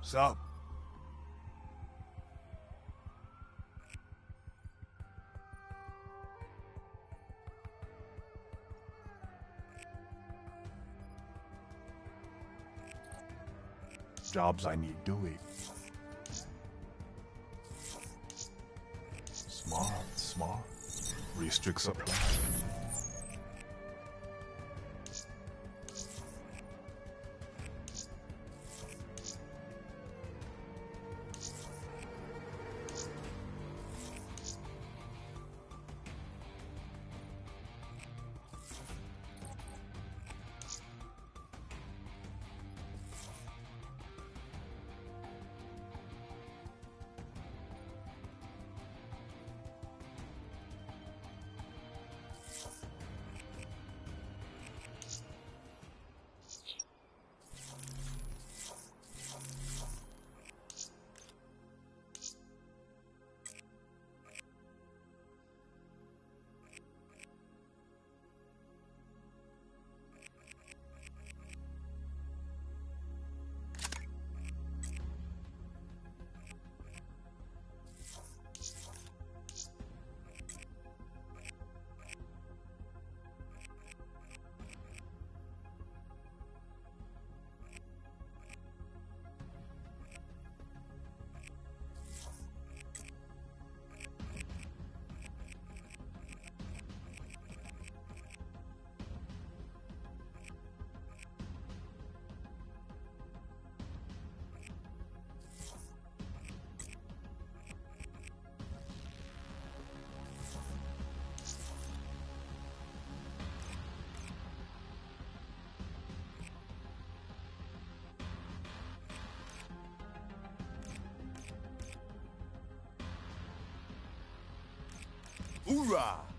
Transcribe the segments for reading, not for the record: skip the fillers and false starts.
Sup? Jobs I need doing. Smart. Restrict supply. Hoorah!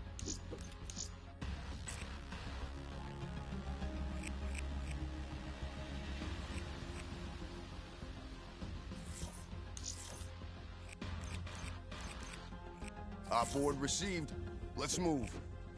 Our board received. Let's move.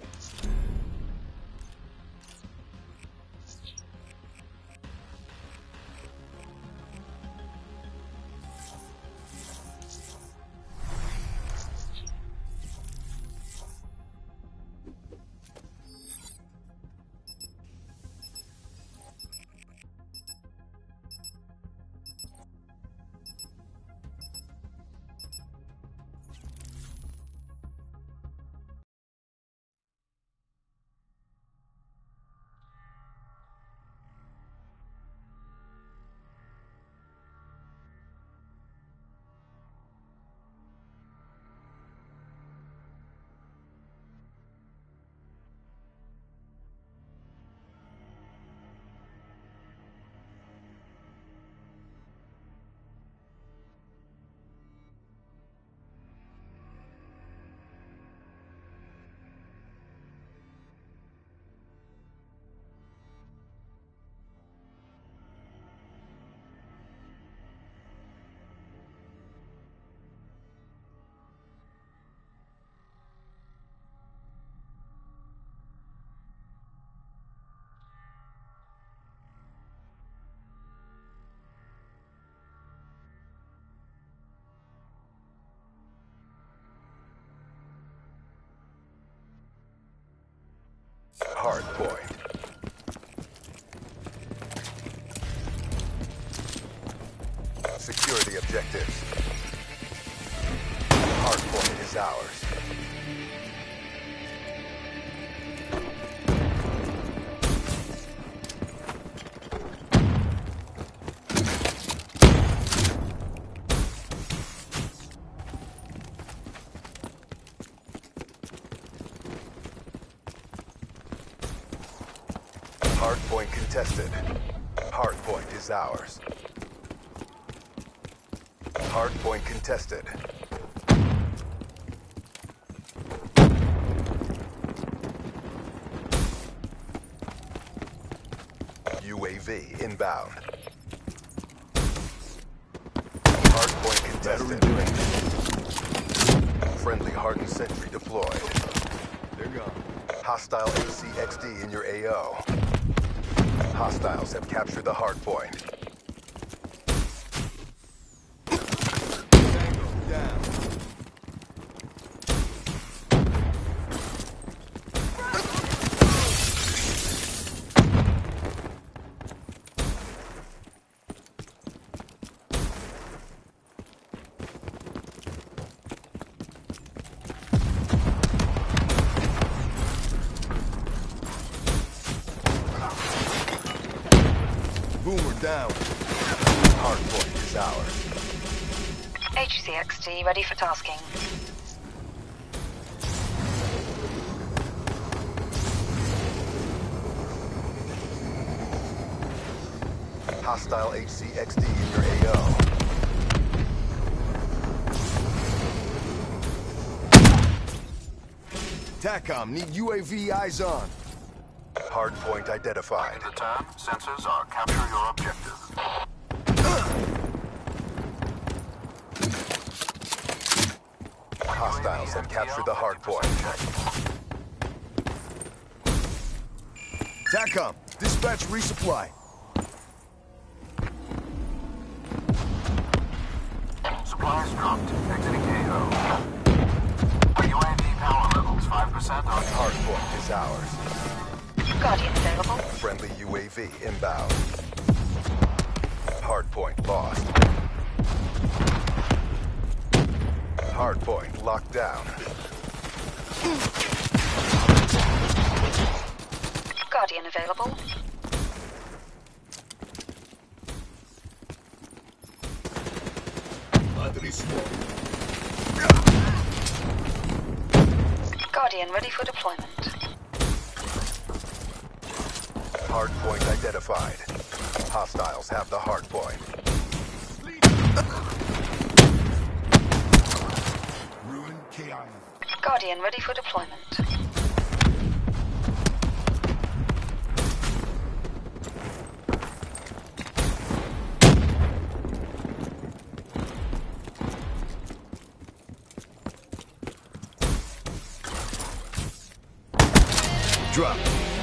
Hard point. Secure the objectives. Hard point is ours. Hardpoint contested. Hardpoint is ours. Hardpoint contested. UAV inbound. Hardpoint contested. Friendly hardened sentry deployed. They're gone. Hostile ACXD in your AO. Hostiles have captured the hardpoint. Boomer down. Hardpoint is ours. HCXD ready for tasking. Hostile HCXD in your AO. TACOM, need UAV eyes on. Hardpoint identified. The turn, sensors are capture your objective. Hostiles have captured the hardpoint. TACOM, dispatch resupply. Supplies dropped. Exiting AO. UAV power levels 5% on Hardpoint is ours. Guardian available. Friendly UAV inbound. Hardpoint lost. Hardpoint locked down. Guardian available. Guardian ready for deployment. Hardpoint identified. Hostiles have the hardpoint. Ruin KIA. Guardian ready for deployment. Drop.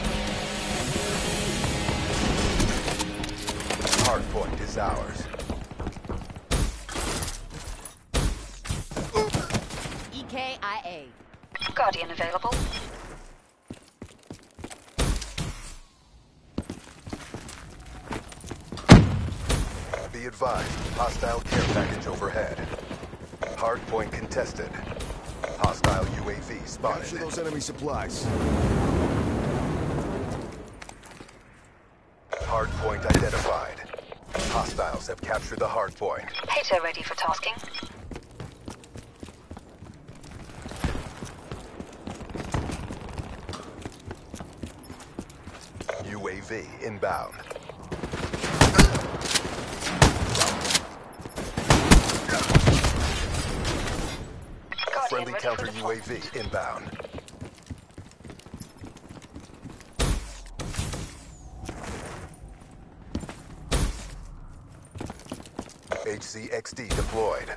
Hardpoint is ours. EKIA. Guardian available. Be advised, hostile care package overhead. Hardpoint contested. Hostile UAV Capture spotted. those enemy supplies. Hardpoint identified. Hostiles have captured the hardpoint. Hater ready for tasking. UAV inbound. Guardian Friendly ready counter for deployment. UAV inbound. HCXD deployed.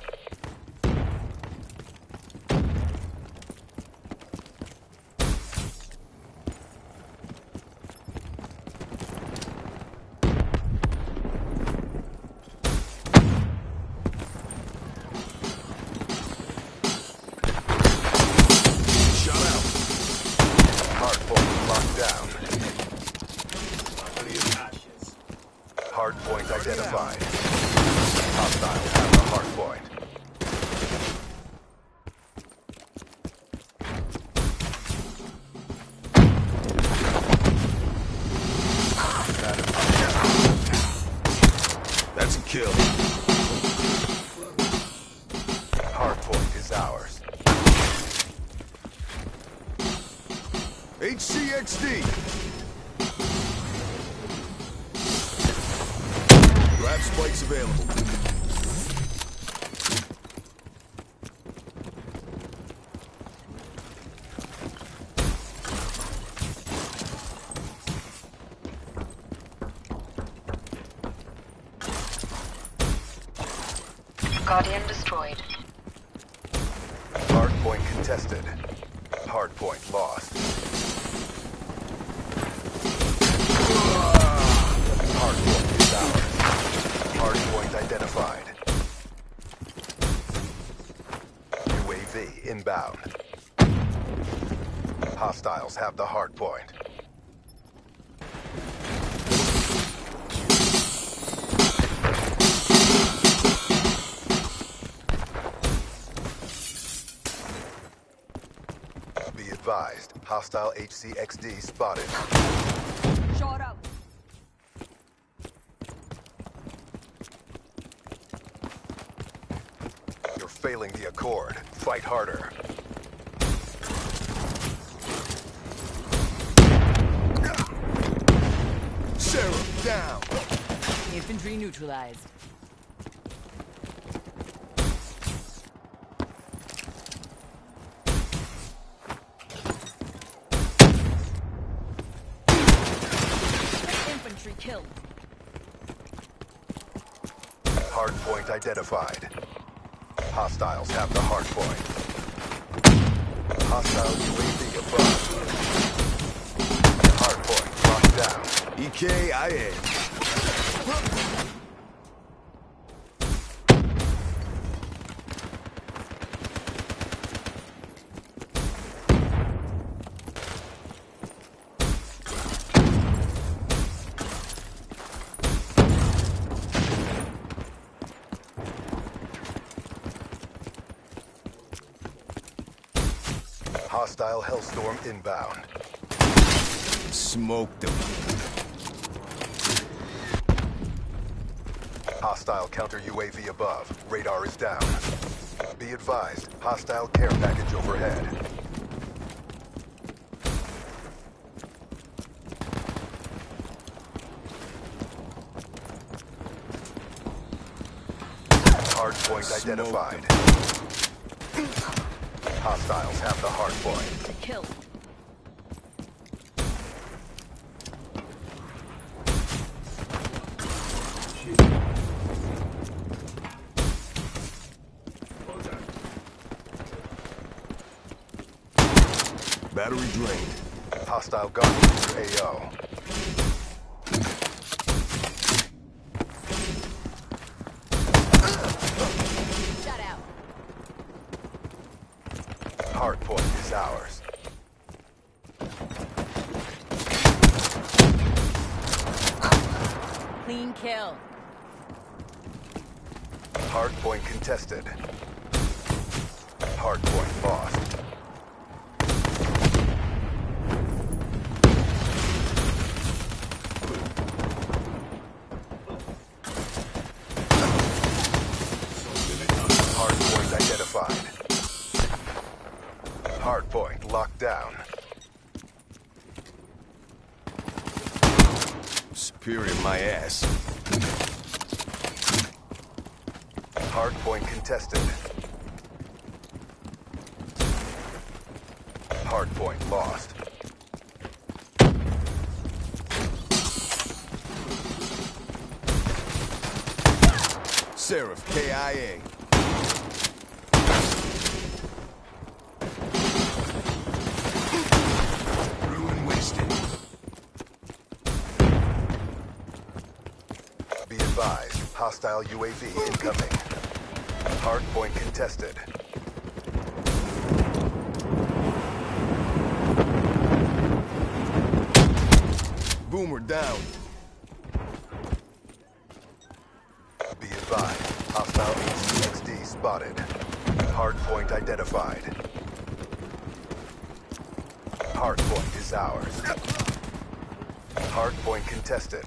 Shut out. Hardpoint locked down. Hardpoint identified. Hostiles have the hardpoint. That's a kill. Hardpoint is ours. HCXD. Grab spikes available. Guardian destroyed. Hardpoint contested. Hardpoint lost. Hardpoint is ours. Hardpoint identified. UAV inbound. Hostiles have the hardpoint. Be advised, hostile HCXD spotted. Short up. failing the Accord. Fight harder. Seraph, down. Infantry neutralized. Infantry killed. Hardpoint identified. Hostiles have the hardpoint. Hostile UAV above. Hardpoint locked down. EKIA. Hostile Hellstorm inbound. Smoked them. Hostile counter UAV above. Radar is down. Be advised, hostile care package overhead. Hardpoint identified. Hostiles have the hardpoint. Killed. Battery drained. Hostile Guardian to AO. Shut out. Hardpoint is ours. Clean kill. Hardpoint contested. Hardpoint lost. Hardpoint identified. Hardpoint locked down. Superior my ass. Hardpoint contested. Hardpoint lost. Seraph, KIA. Ruin wasted. Be advised, hostile UAV incoming. Hardpoint contested. Boomer down. Be advised, hostile HCXD spotted. Hardpoint identified. Hardpoint is ours. Hardpoint contested.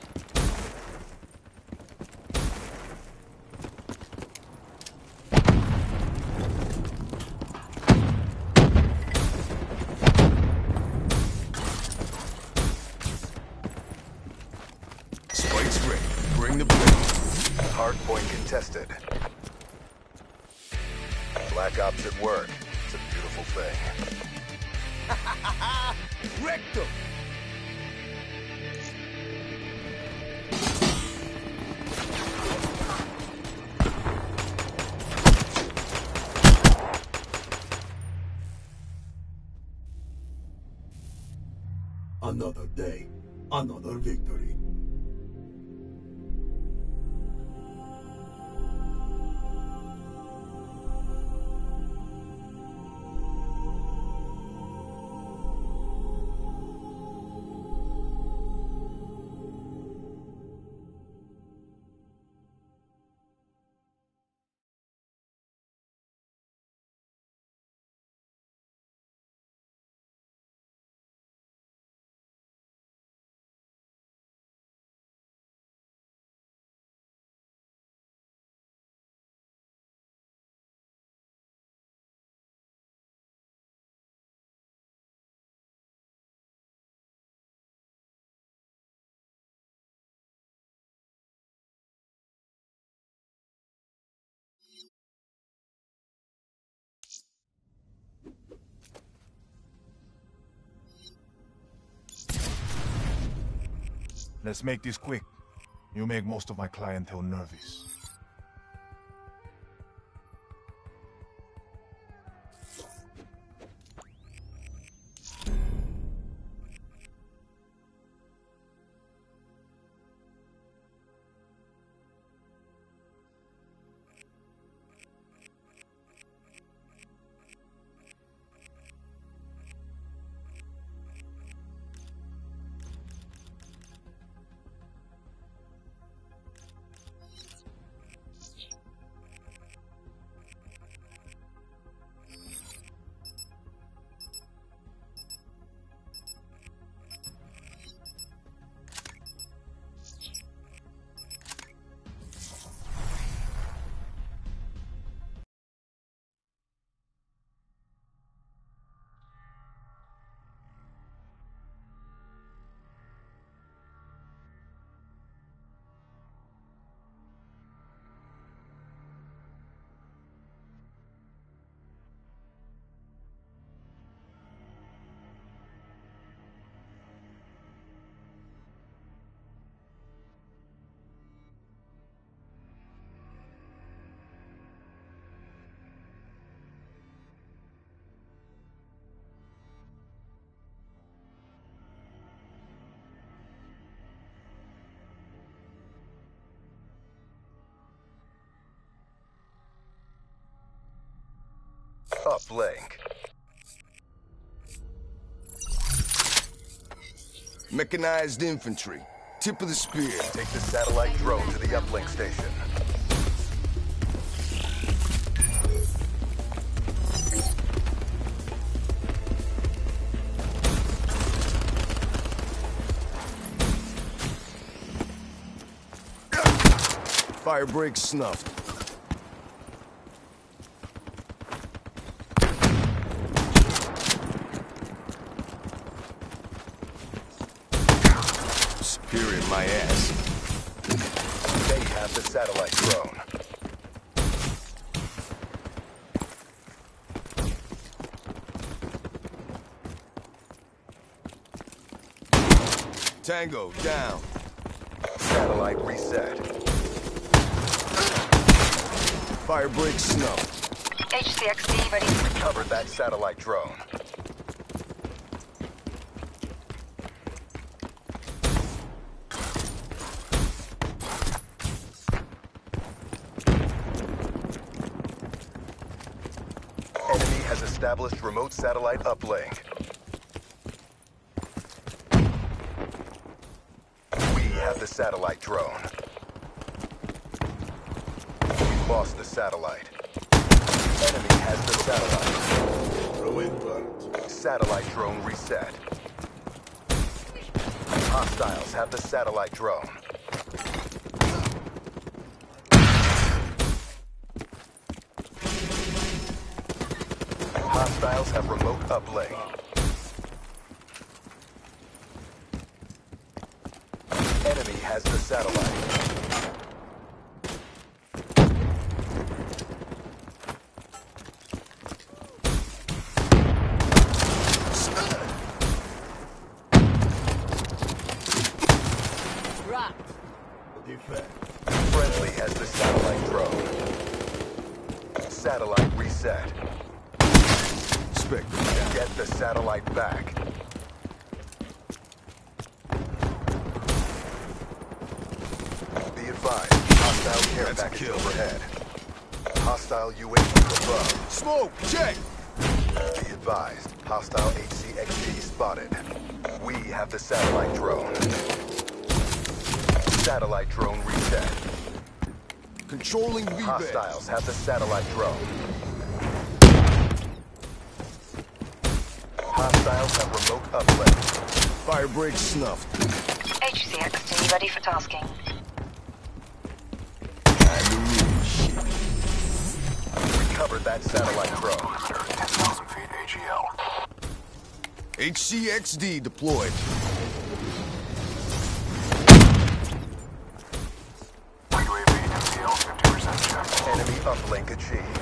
Spikes ready. Bring the blade. Hardpoint contested. Black Ops at work. It's a beautiful thing. Wrecked them. Another day, another victory. Let's make this quick. You make most of my clientele nervous. Uplink. Mechanized infantry. Tip of the spear. Take the satellite drone to the uplink station. Firebreak snuffed. Spear in my ass. They have the satellite drone. Tango, down. Satellite reset. Firebreak snuffed. HCXD ready for Cover that satellite drone. Enemy has established remote satellite uplink. We have the satellite drone. We lost the satellite. Enemy has the satellite. Ruin burnt. Satellite drone reset. Hostiles have the satellite drone. Hostiles have remote uplink. Enemy has the satellite. Rocked. Defend. Friendly has the satellite drone. Satellite reset. Spectre down. Get the satellite back. Be advised, hostile care That's a package kill. overhead. Hostile UAV above. Smoke, check. Be advised, hostile HCXD spotted. We have the satellite drone. Satellite drone reset. Controlling VBAS. Hostiles have the satellite drone. Hostiles have remote uplink. Firebreak snuffed. HCXD ready for tasking. I knew shit. Recovered that satellite drone. Perimeter 10,000 feet AGL. HCXD deployed. UAV MCL 50% check. Enemy uplink achieved.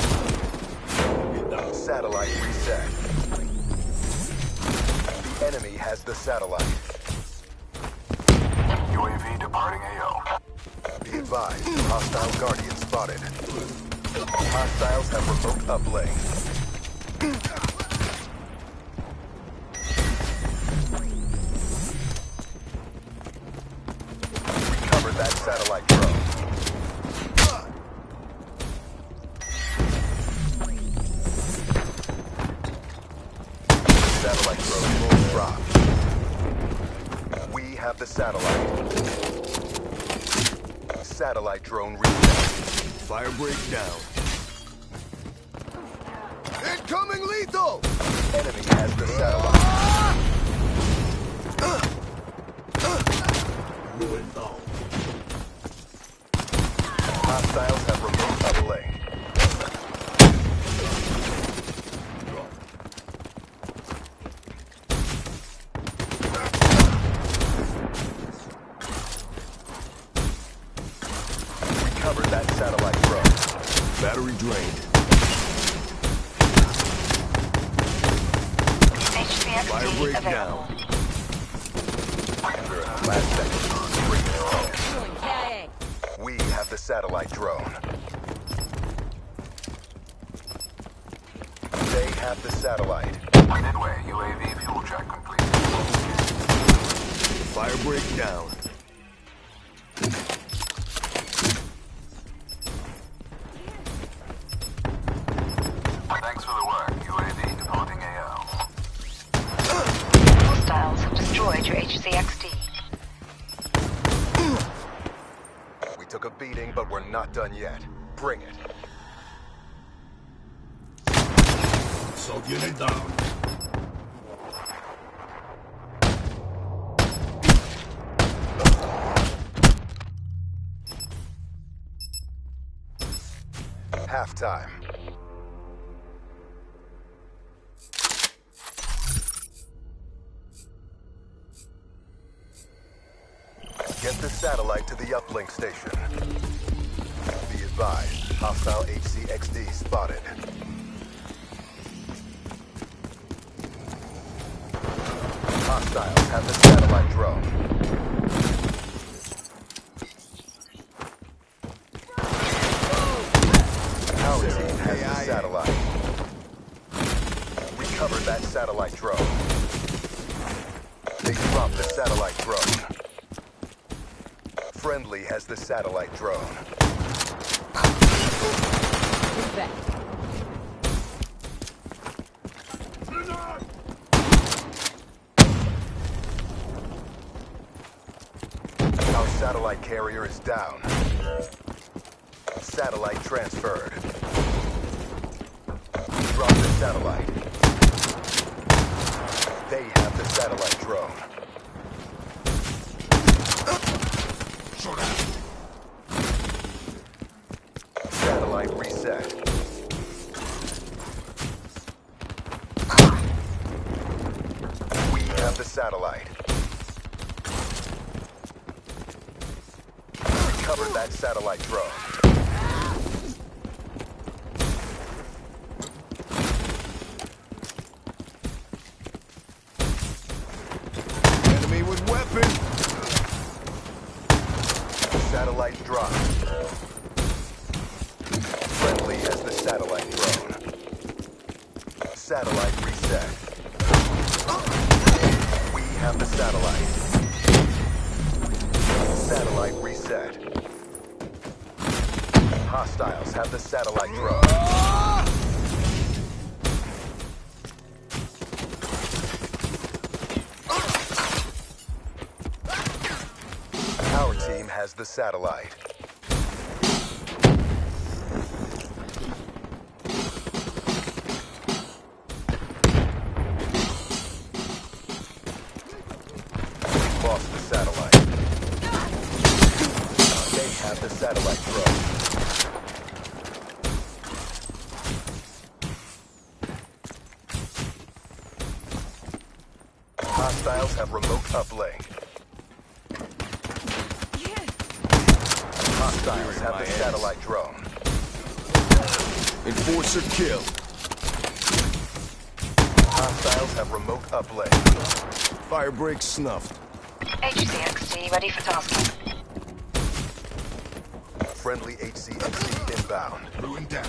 Satellite reset. The enemy has the satellite. UAV departing AO. Be advised, hostile Guardian spotted. Hostiles have remote uplink. Recover that satellite drone. Satellite drone will drop. We have the satellite. Satellite drone reset. Firebreak down. Incoming lethal! Enemy has the satellite. Ruined down. Hostiles have remote uplink. Recover that satellite drone. Battery drained. HCXD Firebreak available. You're in the last second. Bring it home. Doing KIA. We have the satellite drone. They have the satellite. Midway, UAV fuel check complete. Firebreak down. Thanks for the work. UAV departing AO. Hostiles have destroyed your HCXD. We took a beating, but we're not done yet. Bring it. So unit down. Halftime. Get the satellite to the uplink station. Be advised, hostile HCXD spotted. Hostiles have the satellite drone. Our team has the satellite. Recover that satellite drone. They dropped the satellite drone. Friendly has the satellite drone. Move back. Our satellite carrier is down. Satellite transferred. Drop the satellite. They have the satellite drone. Satellite reset. We have the satellite. Recovered that satellite drone. Enemy with weapon. Satellite dropped. Friendly has the satellite drone. Satellite reset. We have the satellite. Satellite reset. Hostiles have the satellite drone. Our team has the satellite. Lost the satellite. They have the satellite drone. Hostiles have remote uplink. Hostiles have the satellite drone. Enforcer kill. Hostiles have remote uplink. Firebreak snuffed. HCXD ready for tasking. Friendly HCXD inbound. Ruin down.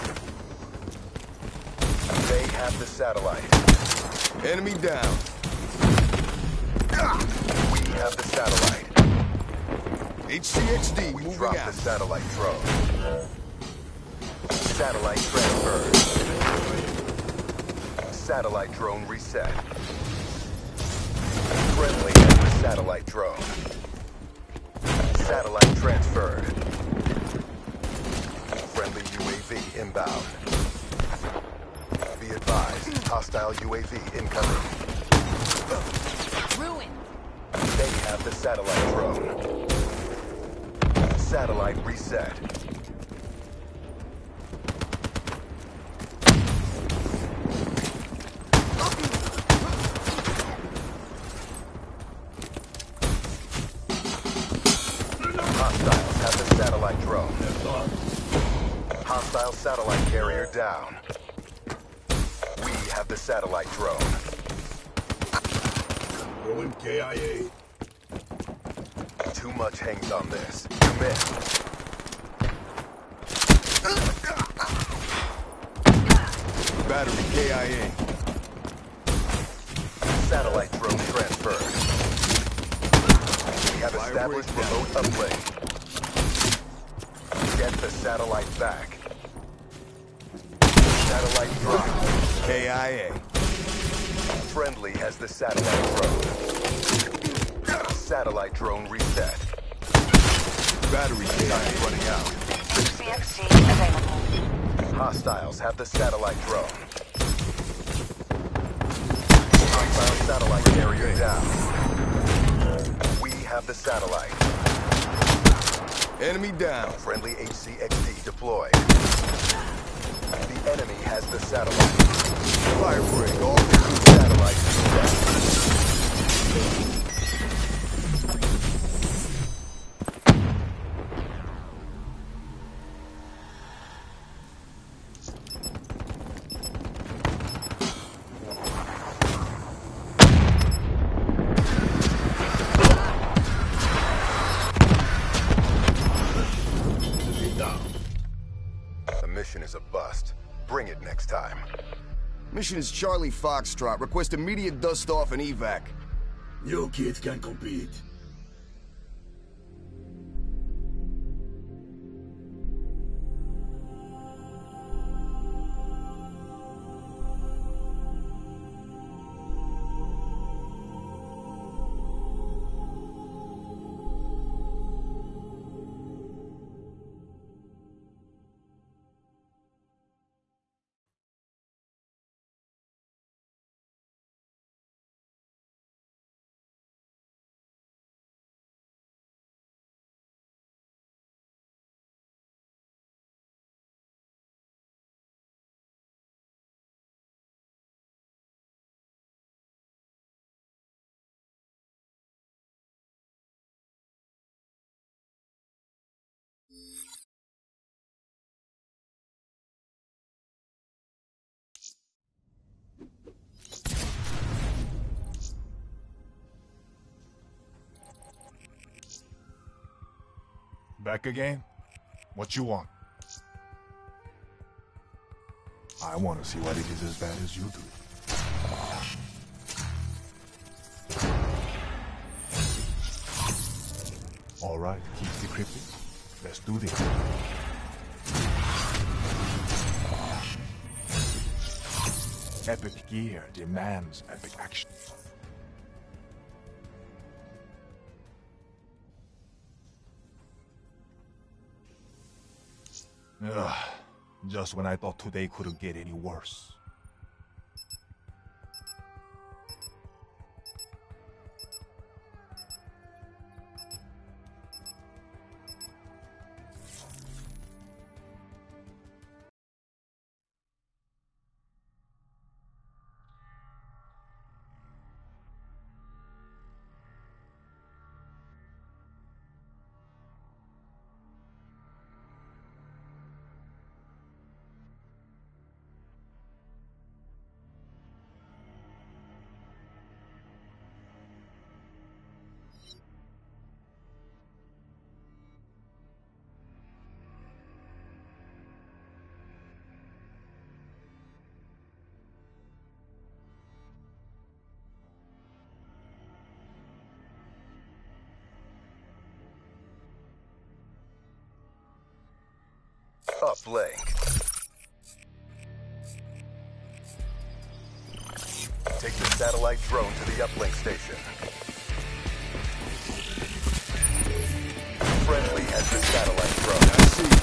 They have the satellite. Enemy down. We have the satellite. HCXD We moving dropped out. the satellite drone. Satellite transferred. Satellite drone reset. Friendly has the satellite drone. Satellite transferred. Friendly UAV inbound. Be advised, hostile UAV incoming. Ruin. They have the satellite drone. Satellite reset. Hostiles have the satellite drone. Hostile satellite carrier down. We have the satellite drone. Ruin KIA. Too much hangs on this. Commit. Battery KIA. Satellite drone transferred. We have established remote uplink. Get the satellite back. Satellite dropped. KIA. Friendly has the satellite drone. Satellite drone reset. Battery Time KIA. running out. HCXD available. Hostiles have the satellite drone. Hostile satellite carrier down. We have the satellite. Enemy down. Friendly HCXD deployed. The enemy has the satellite. Fire break. All Satellite reset. Get down. The mission is a bust. Bring it next time. Mission is Charlie Foxtrot. Request immediate dust off and evac. You kids can compete. Back again? What you want? I want to see what it is as bad as you do. All right, keep decrypted. Let's do this. Epic gear demands epic action. Ugh, just when I thought today couldn't get any worse. lost link. Take the satellite drone to the uplink station. Friendly has the satellite drone. I see.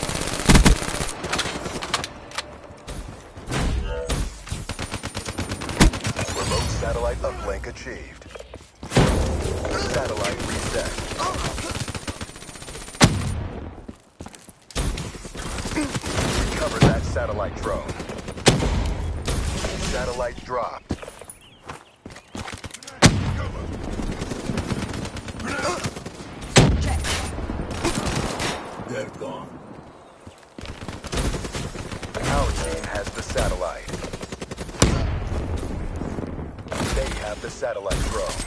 Remote satellite uplink achieved. Satellite reset. Recover that satellite drone. Satellite dropped. They're gone. Our team has the satellite. They have the satellite drone.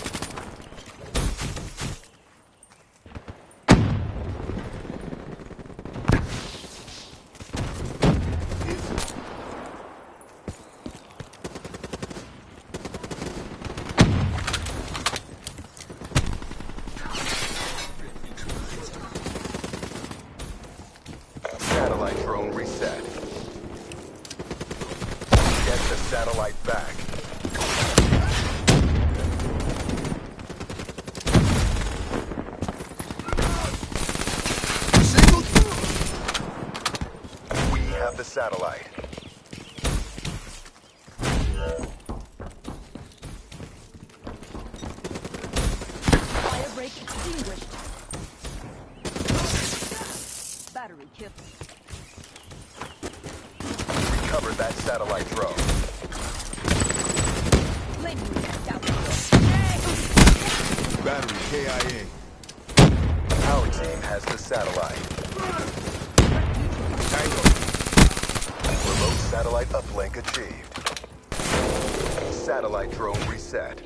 Satellite drone reset. Get the satellite back. We have the satellite. Fire break extinguished. Battery kill. Recover that satellite drone. Labeling down. Battery KIA. Our team has the satellite. Tango. Remote satellite uplink achieved. Satellite drone reset.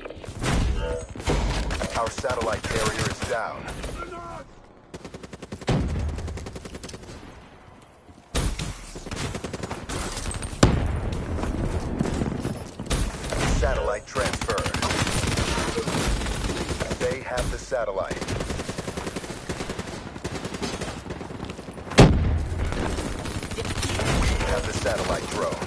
Our satellite carrier is down. Satellite transferred. They have the satellite. We have the satellite drone.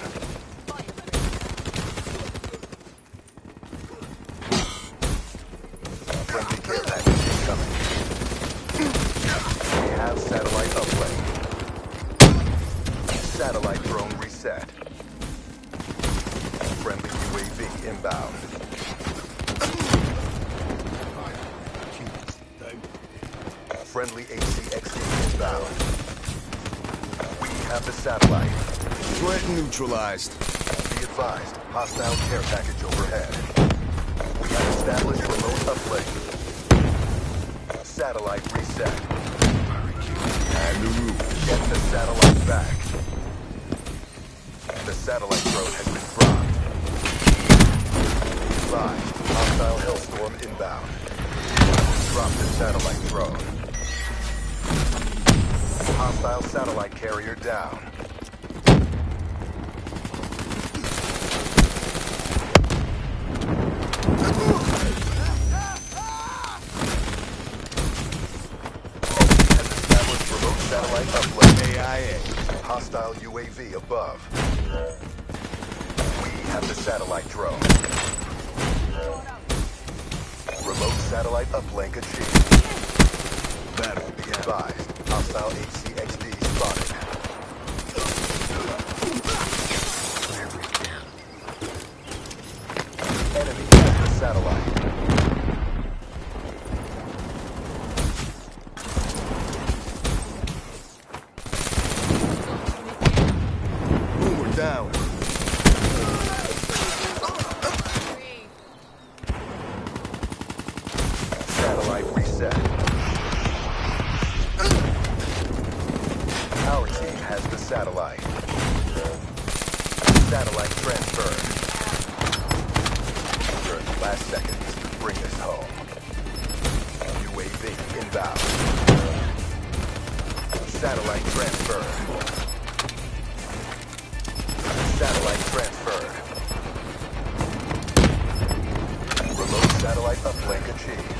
Friendly care package incoming. We have satellite uplink. Satellite drone reset. Friendly UAV inbound. Friendly HCXD inbound. We have the satellite. Threat neutralized. Be advised, hostile care package overhead. We have established remote uplink. Satellite reset. And the roof. Get the satellite back. The satellite drone has been dropped. Advised, hostile Hellstorm inbound. Drop the satellite drone. Hostile satellite carrier down. Has established remote satellite uplink. AIA. Hostile UAV above. We have the satellite drone. Remote satellite uplink achieved. Battery. Be advised, hostile HCXD spotted. Enemy has the satellite. Boomer down. Satellite reset. Our team has the satellite. Satellite transferred. During the last seconds to bring us home. UAV inbound. Satellite transferred. Satellite transferred. Remote satellite uplink achieved.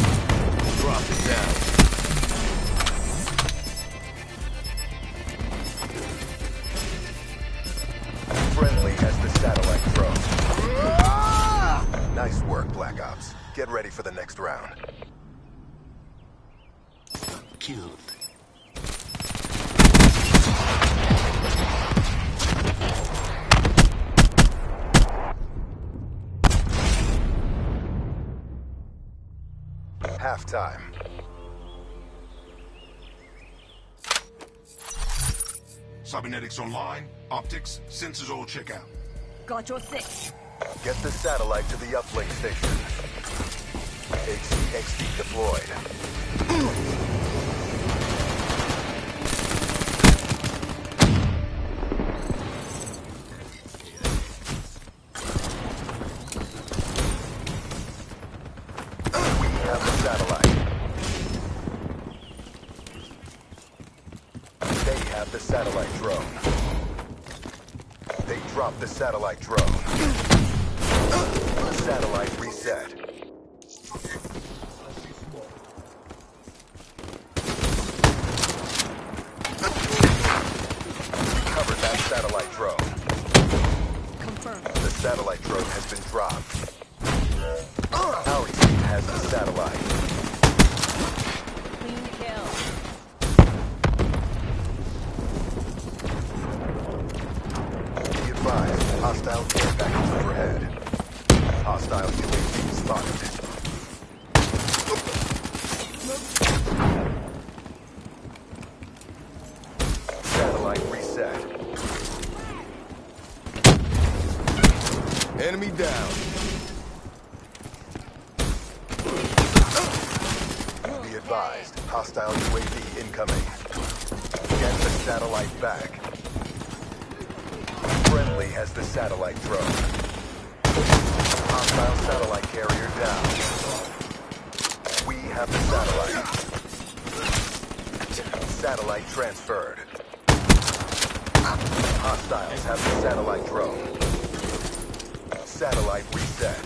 Drop it down. Get ready for the next round. Killed. Halftime. Cybernetics online. Optics. Sensors all check out. Got your six. Get the satellite to the uplink station. HCXD deployed. We have the satellite. They have the satellite drone. They dropped the satellite drone. Satellite reset. Covered that satellite drone. Confirmed. The satellite drone has been dropped. Our team has the satellite. Clean kill. Be advised, hostile care package overhead. Hostile UAV spotted. Satellite reset. Enemy down. Be advised, hostile UAV incoming. Get the satellite back. Friendly has the satellite drone. Hostile satellite carrier down. We have the satellite. Satellite transferred. Hostiles have the satellite drone. Satellite reset.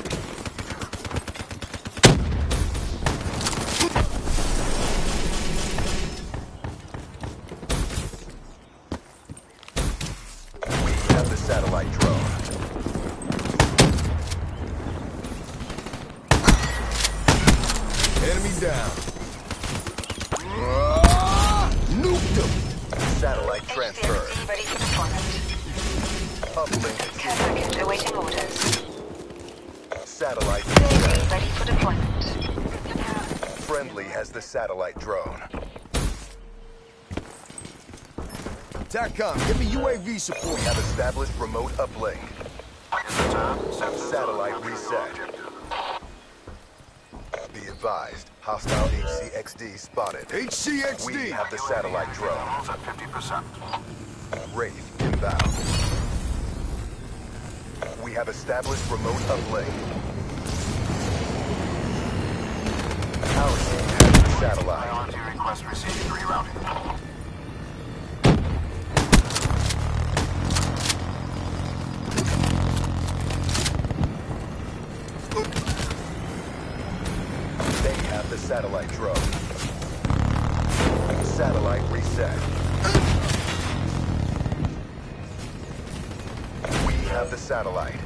We have the satellite drone. Enemy down. Nuked them. Satellite transferred. HCXD ready for deployment. Uplink. Care package awaiting orders. Satellite UAV reset. ready for deployment. Friendly has the satellite drone. TACCOM, give me UAV support. We have established remote uplink. In return, sensors Satellite are reset. objective. Be advised, hostile HCXD spotted. We HCXD. have the satellite drone. Levels at 50%. Wraith inbound. We have established remote uplink. Our team has the satellite. Priority request received. Rerouting. They have the satellite drone. Satellite reset. We have the satellite.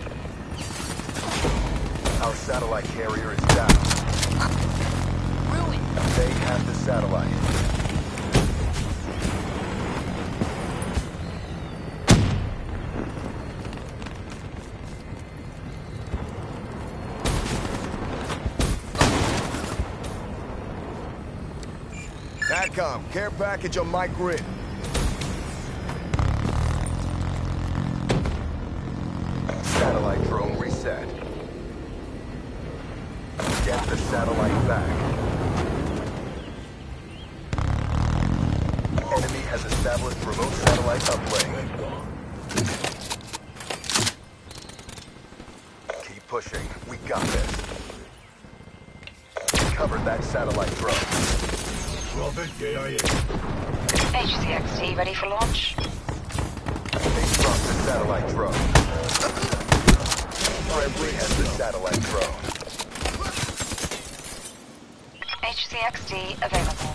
Our satellite carrier is down. Ruin. They have the satellite. TACCOM, care package on my grid. Satellite drone reset. Get the satellite back. Enemy has established remote satellite uplink. Keep pushing. We got this. Covered that satellite drone. Prophet KIA. HCXD ready for launch. They dropped the satellite drone. Friendly has the satellite drone. HCXD available.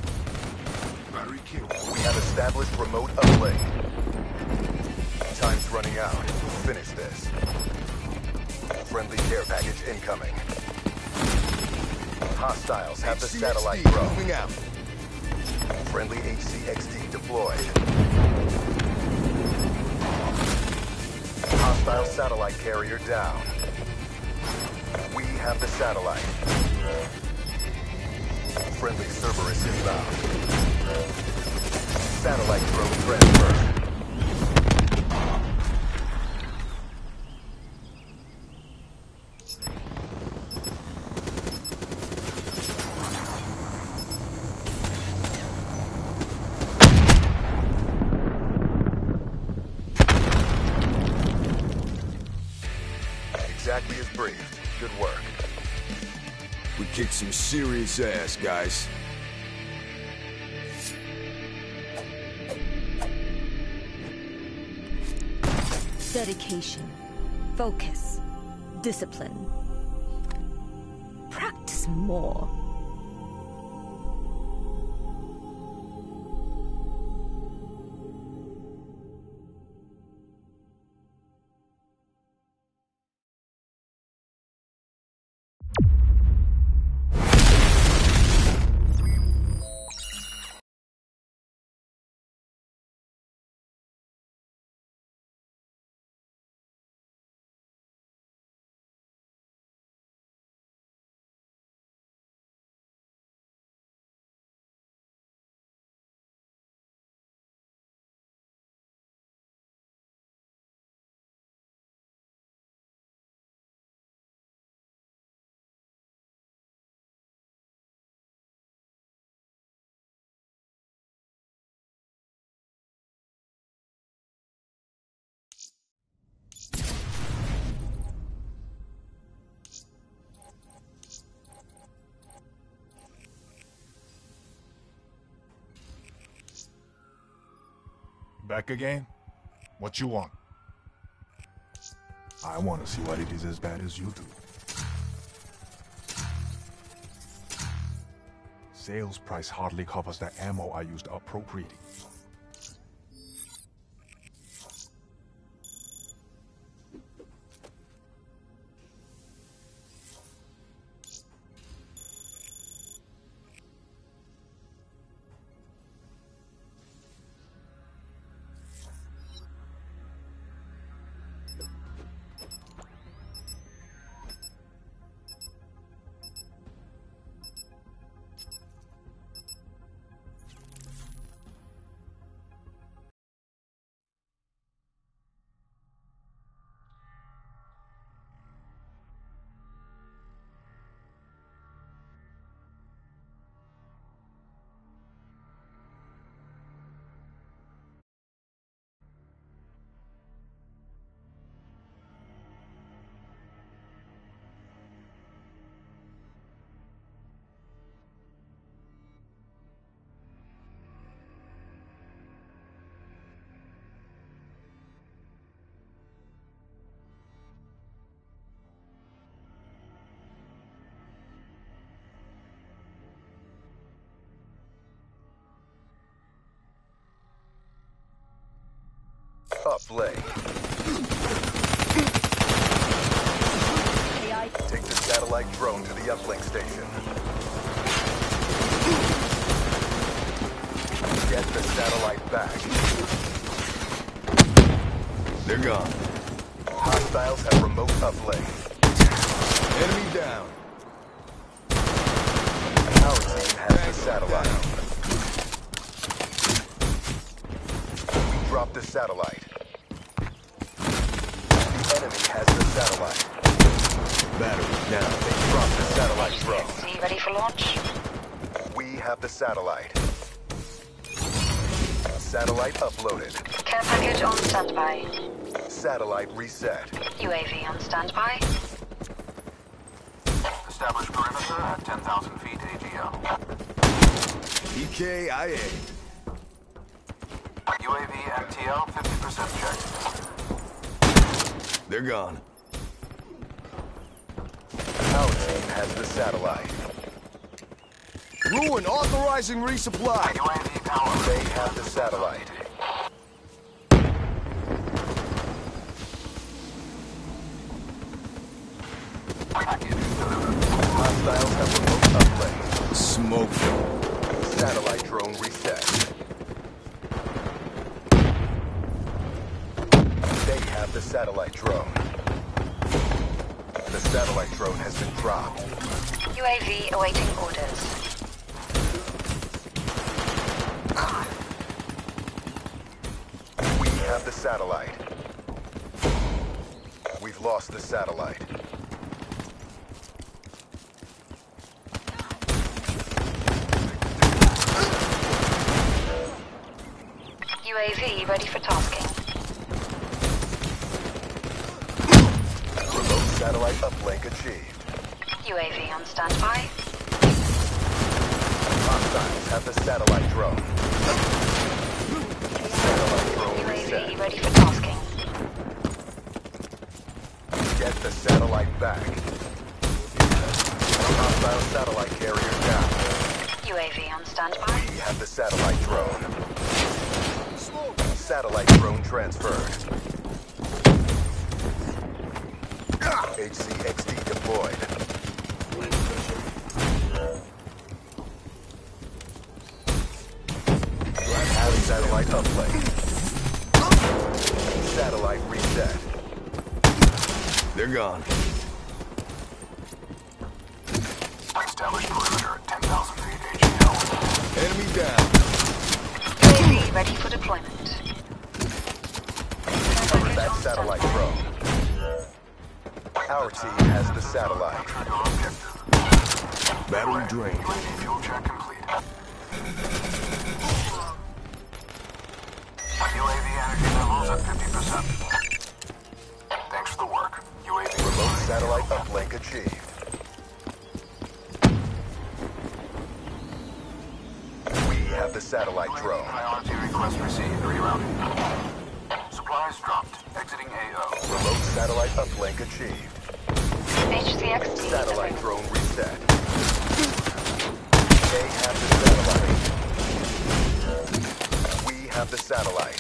Battery killed. We have established remote uplink. Time to running out. Finish this. Friendly care package incoming. Hostiles have the satellite HCXD drone. moving out. Friendly HCXD deployed. Hostile satellite carrier down. We have the satellite. Friendly Cerberus inbound. Satellite drone transferred. Exactly as briefed. Good work. We kicked some serious ass, guys. Dedication, focus, discipline. Practice more. Back again? What you want? I want to see what it is as bad as you do. Sales price hardly covers the ammo I used appropriating. Up lane. AI Take the satellite drone to the uplink station. Get the satellite back. They're gone. Hostiles have remote uplink. Enemy down. Our team has the satellite. We dropped the satellite. The enemy has the satellite. Battery down. They dropped the satellite drone. HCXD ready for launch? We have the satellite. Satellite uploaded. Care package on standby. Satellite reset. UAV on standby. Establish perimeter at 10,000 feet AGL. EKIA. UAV and TL 50% checked. They're gone. Our team has the satellite. Ruin authorizing resupply. UAV power. They have the satellite. Smoke them. Satellite drone reset. They have the satellite drone. The satellite drone has been dropped. UAV awaiting orders. We have the satellite. We've lost the satellite. UAV ready for tasking. Remote satellite uplink achieved. UAV on standby. Hostiles have the satellite drone. Satellite drone UAV reset. ready for tasking. Get the satellite back. Hostile satellite carrier down. UAV on standby. We have the satellite drone. Satellite drone transferred. HCXD deployed. Have satellite uplink. Satellite reset. They're gone. Establish perimeter at 10,000 feet AGL. Enemy down. UAV ready for deployment. Cover that satellite drone. Our team has the satellite. Capture your objective. Battery drained. UAV fuel check complete. UAV energy levels at 50%. Thanks for the work. UAV Remote satellite uplink achieved. We have the satellite drone. priority request received. Rerouting. Supplies dropped. Exiting AO. Remote satellite uplink achieved. HCXD Satellite available. drone reset. They have the satellite. We have the satellite.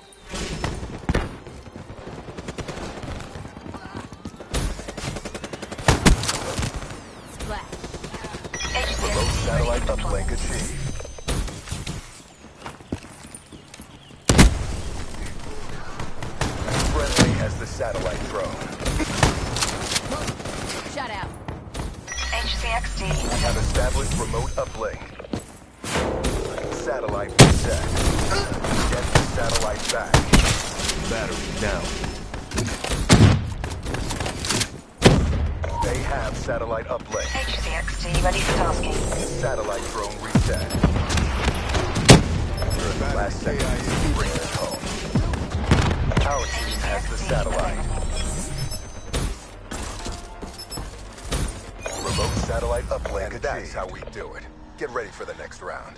Splash. Remote HCXD satellite ready for uplink deployment. achieved. Friendly has the satellite drone. Shut out. HCXD We have available. established remote uplink. Satellite reset. Get the satellite back. Battery down. They have satellite uplink. HCXD ready for tasking. Satellite drone reset. During the last seconds, bring us home. Our team has the satellite. Remote satellite uplink. And that's how we do it. Get ready for the next round.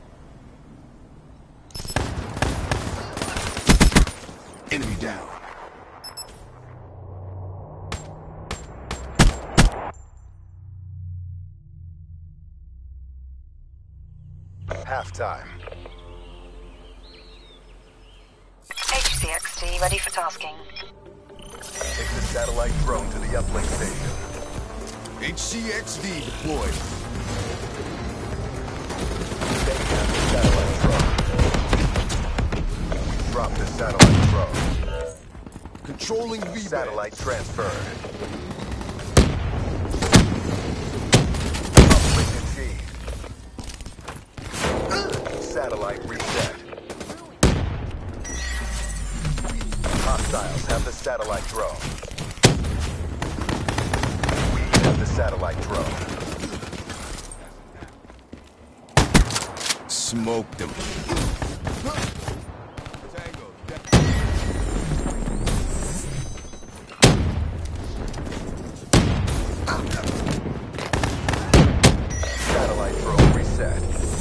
Enemy down. Halftime. HCXD ready for tasking. Take the satellite drone to the uplink station. HCXD deployed. They have the satellite drone. We dropped the satellite drone. Controlling V-band. Satellite transferred. Uplink achieved. Satellite reset. Hostiles have the satellite drone. We have the satellite drone. Smoked them. Satellite drone reset.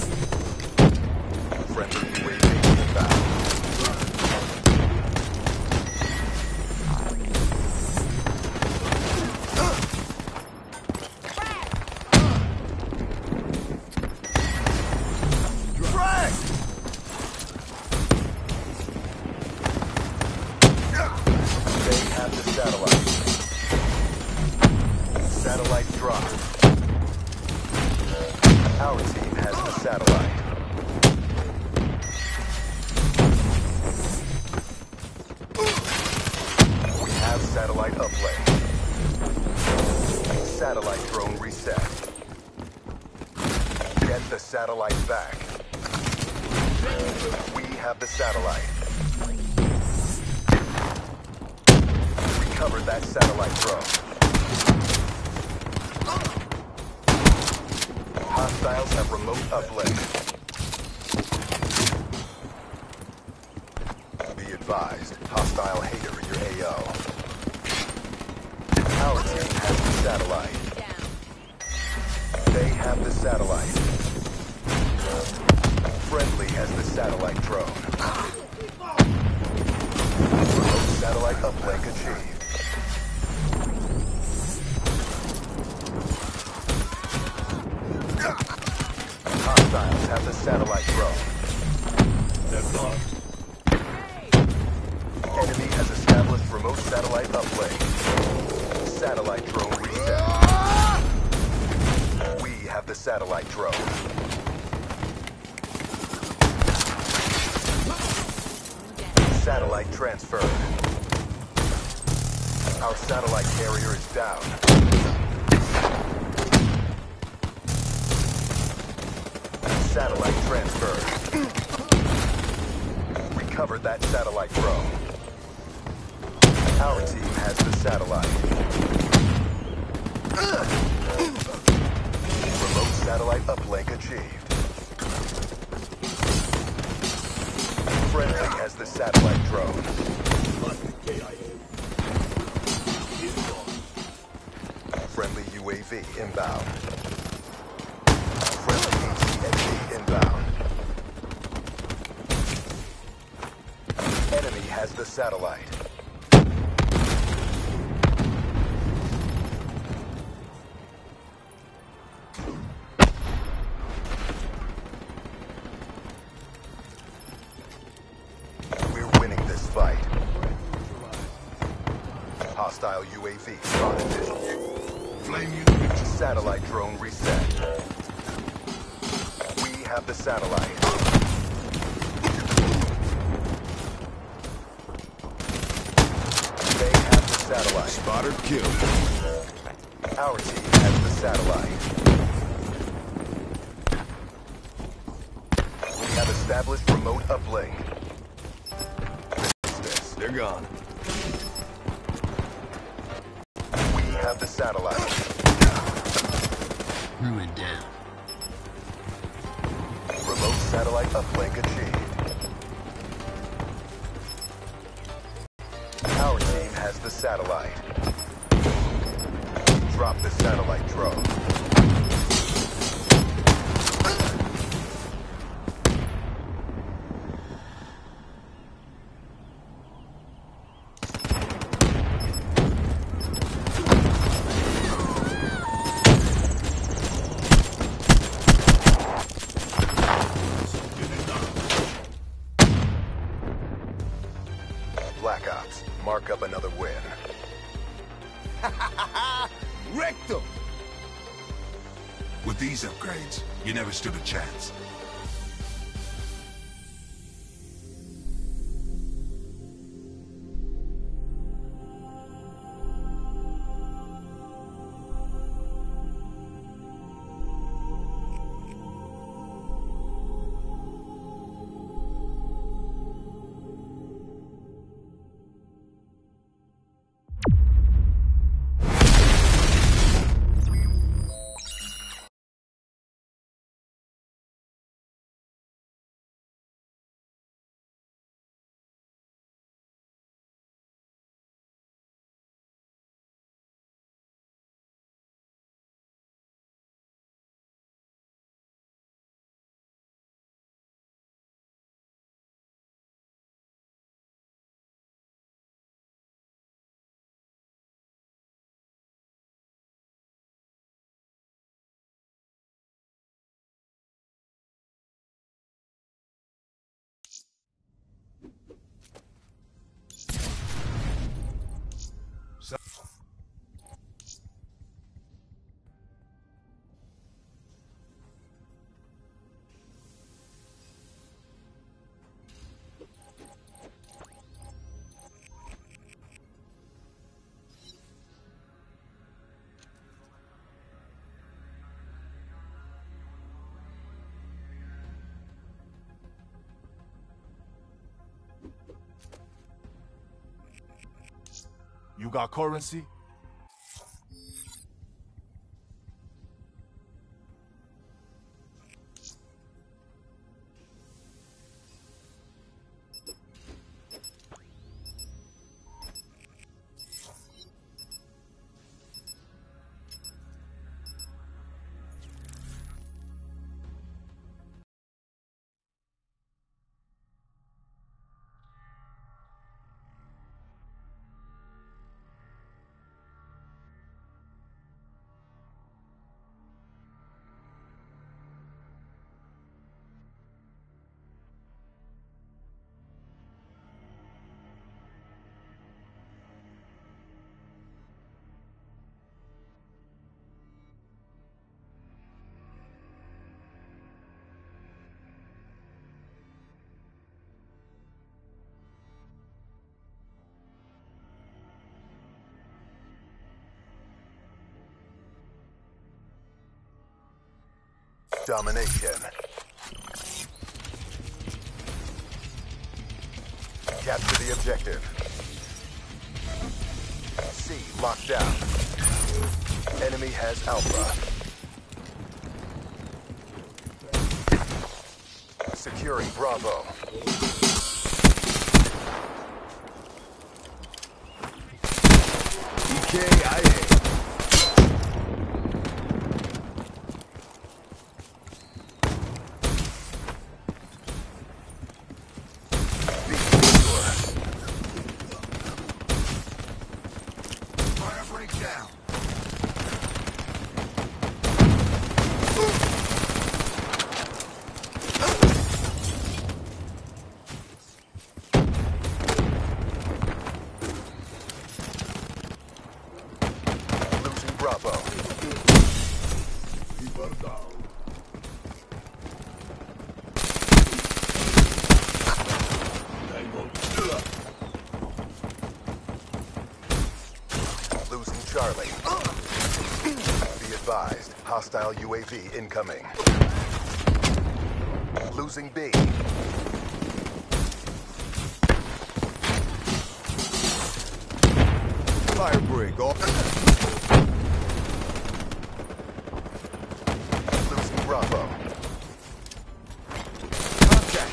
Friendly UAV inbound. They have the satellite. Satellite dropped. Our team has the satellite. We have satellite uplink. Satellite drone reset. Get the satellite back. We have the satellite. Recover that satellite drone. Hostiles have remote uplink. Be advised, hostile hater in your AO. Our team has the satellite. They have the satellite. Friendly has the satellite drone. Remote satellite uplink achieved. Hostiles have the satellite drone. Enemy has established remote satellite uplink. Satellite drone reset. We have the satellite drone. Satellite transferred. Our satellite carrier is down. Satellite transferred. Recovered that satellite drone. Our team has the satellite. Remote satellite uplink achieved. Friendly has the satellite drone. Friendly UAV inbound. Friendly HCXD inbound. Enemy has the satellite. We're winning this fight. Hostile UAV spotted. Flame unit. Satellite drone reset. We have the satellite. They have the satellite. Spotter killed. Our team has the satellite. We have established remote uplink. They're gone. We have the satellite. Ruin down. Remote satellite uplink achieved. Our team has the satellite. Drop the satellite drone. Black Ops, mark up another win. Wrecked them! With these upgrades, you never stood a chance. You got currency? Domination. Capture the objective. C locked down. Enemy has Alpha. Securing Bravo. EKIA. Charlie. Be advised, hostile UAV incoming. Losing B. Fire break off. Losing Bravo. Contact.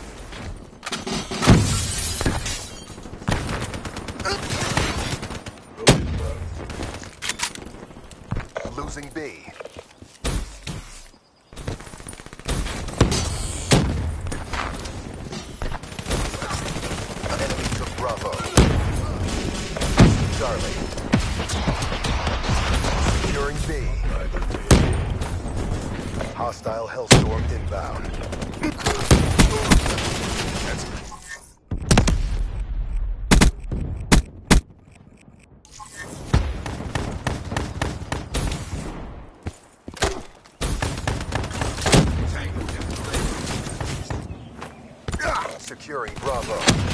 Losing B. Enemy took Bravo. Charlie. Securing B. Hostile Hellstorm inbound. Securing Bravo.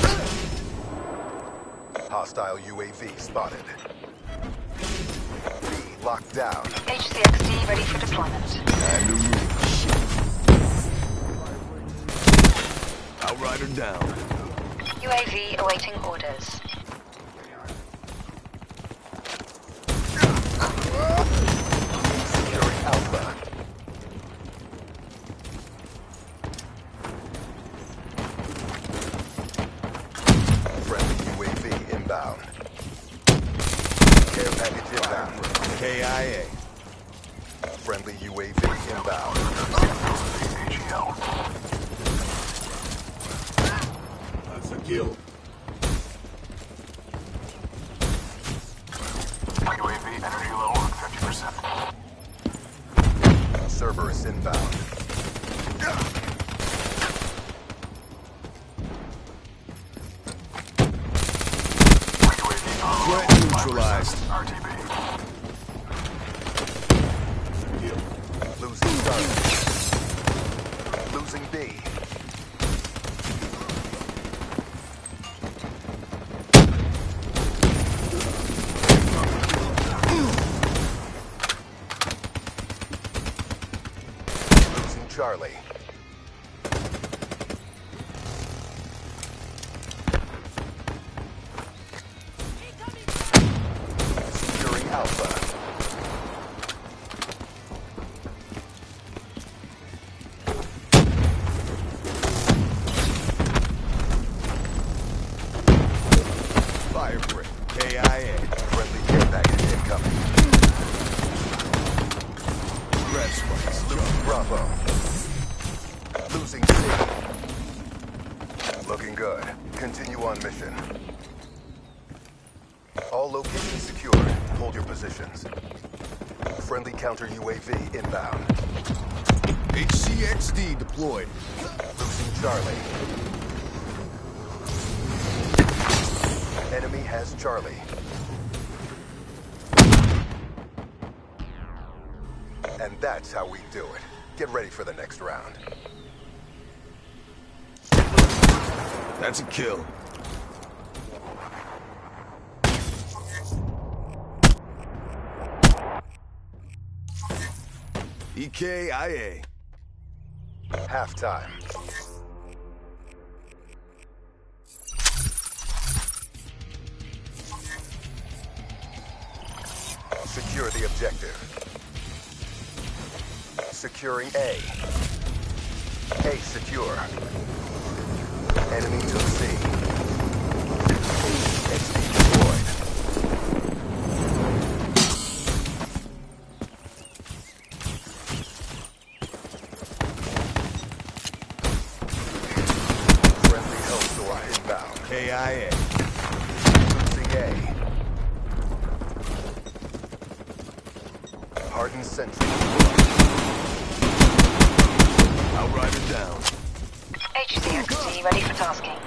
Hostile UAV spotted. B locked down. HCXD ready for deployment. Time to move. Outrider down. UAV awaiting orders. Securing Alpha. Friendly UAV inbound. Care package inbound. KIA. Friendly UAV inbound. That's a kill. UAV energy level at 50%. Cerberus inbound. Threat neutralized. RTB. Losing Charlie. Losing B. Losing Charlie. Alpha. Fire break. KIA. Friendly care package incoming. Red spikes. Losing Bravo. Losing C. Looking good. Continue on mission. All locations secured. Hold your positions. Friendly counter UAV inbound. HCXD deployed. Losing Charlie. Enemy has Charlie. And that's how we do it. Get ready for the next round. That's a kill. EKIA. Halftime. Secure the objective. Securing A. A secure. Enemy to C. XD deployed. Friendly Hellstorm inbound. KIA. Losing A. Hardened sentry. Outrider down. HCXD ready for tasking.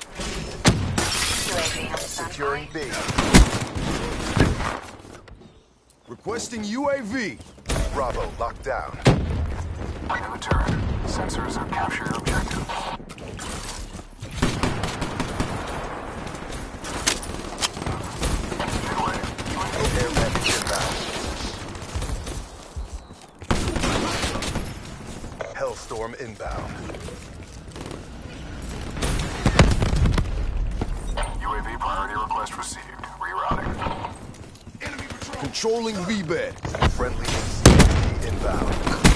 UAV on Securing standby. B. Requesting UAV. Bravo locked down. New turn. Sensors have captured your objective. Midway. Air package inbound. Hellstorm inbound. UAV priority request received. Rerouting. Controlling V-bed. Friendly HCXD inbound.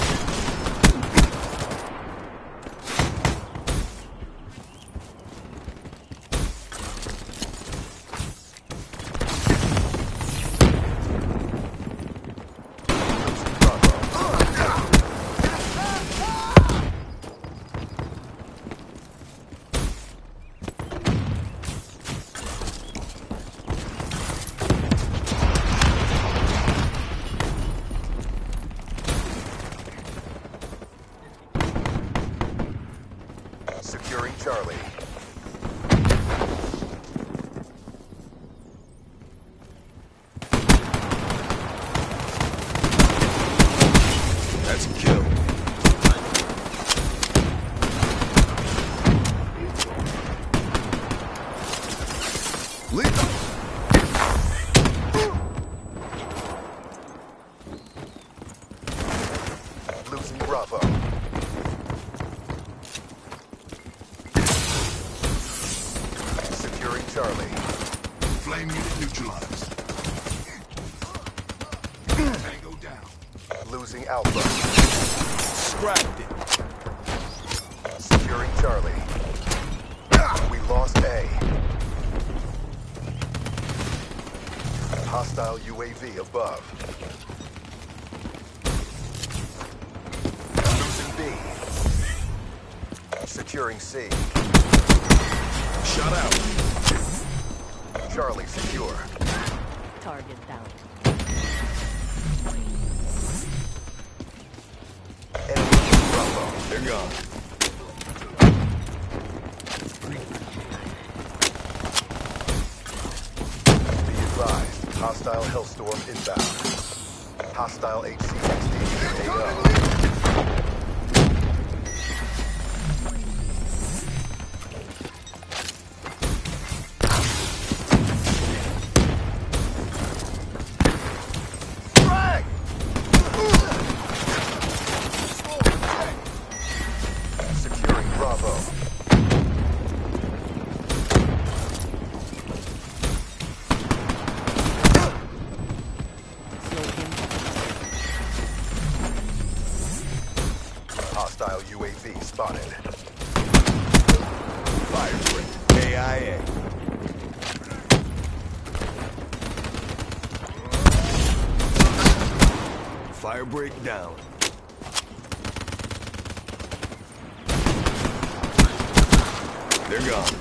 Securing Charlie. That's a kill. Lead. Losing Bravo. Securing Charlie. Flame unit neutralized. Tango down. Losing Alpha. Scrapped it. Securing Charlie. We lost A. Hostile UAV above. Losing B. Securing C. Shut out. Charlie secure. Target down. Enemy Bravo. They're gone. Be advised. Hostile Hellstorm inbound. Hostile HCXD AO. Securing Bravo. spotted. Firebreak. AIA. Firebreak down. They're gone.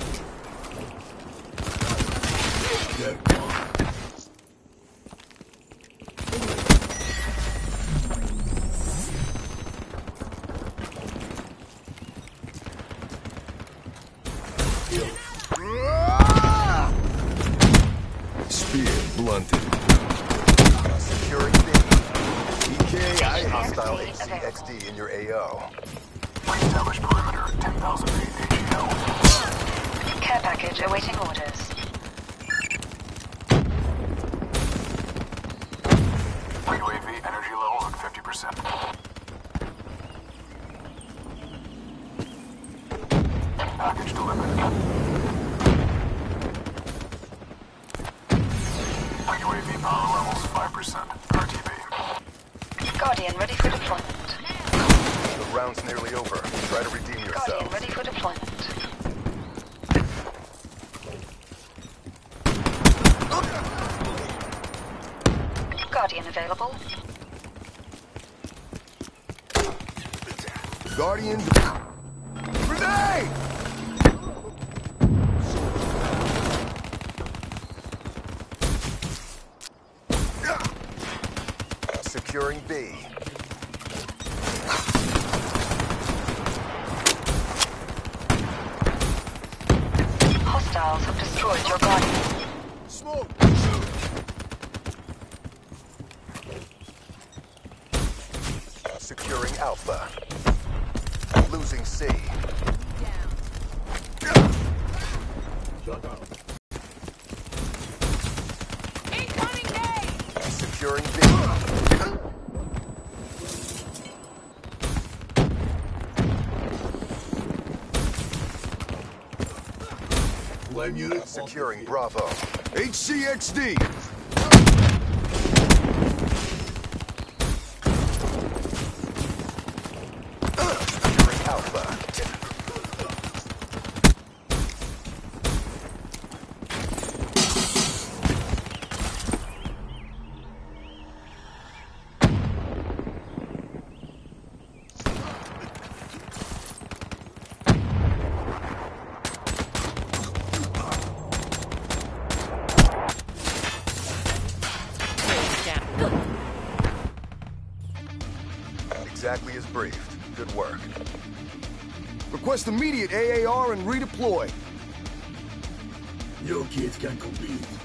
Spear blunted. Securing B. EKIA. Hostile HCXD in your AO. Reestablish perimeter. 10,000 feet AGL. Care package awaiting orders. UAV energy levels at 50%. Package delivered. UAV power levels 5%. RTB. Guardian ready for deployment. The round's nearly over. Try to redeem Guardian yourself. ready for deployment. Guardian available. Guardian. Grenade! Securing B. Hostiles have destroyed your Guardian. Smoke! Securing Alpha. Losing C. Securing B. Securing Bravo. HCXD! Securing Alpha. Exactly as briefed. Good work. Request immediate AAR and redeploy. Your kids can compete.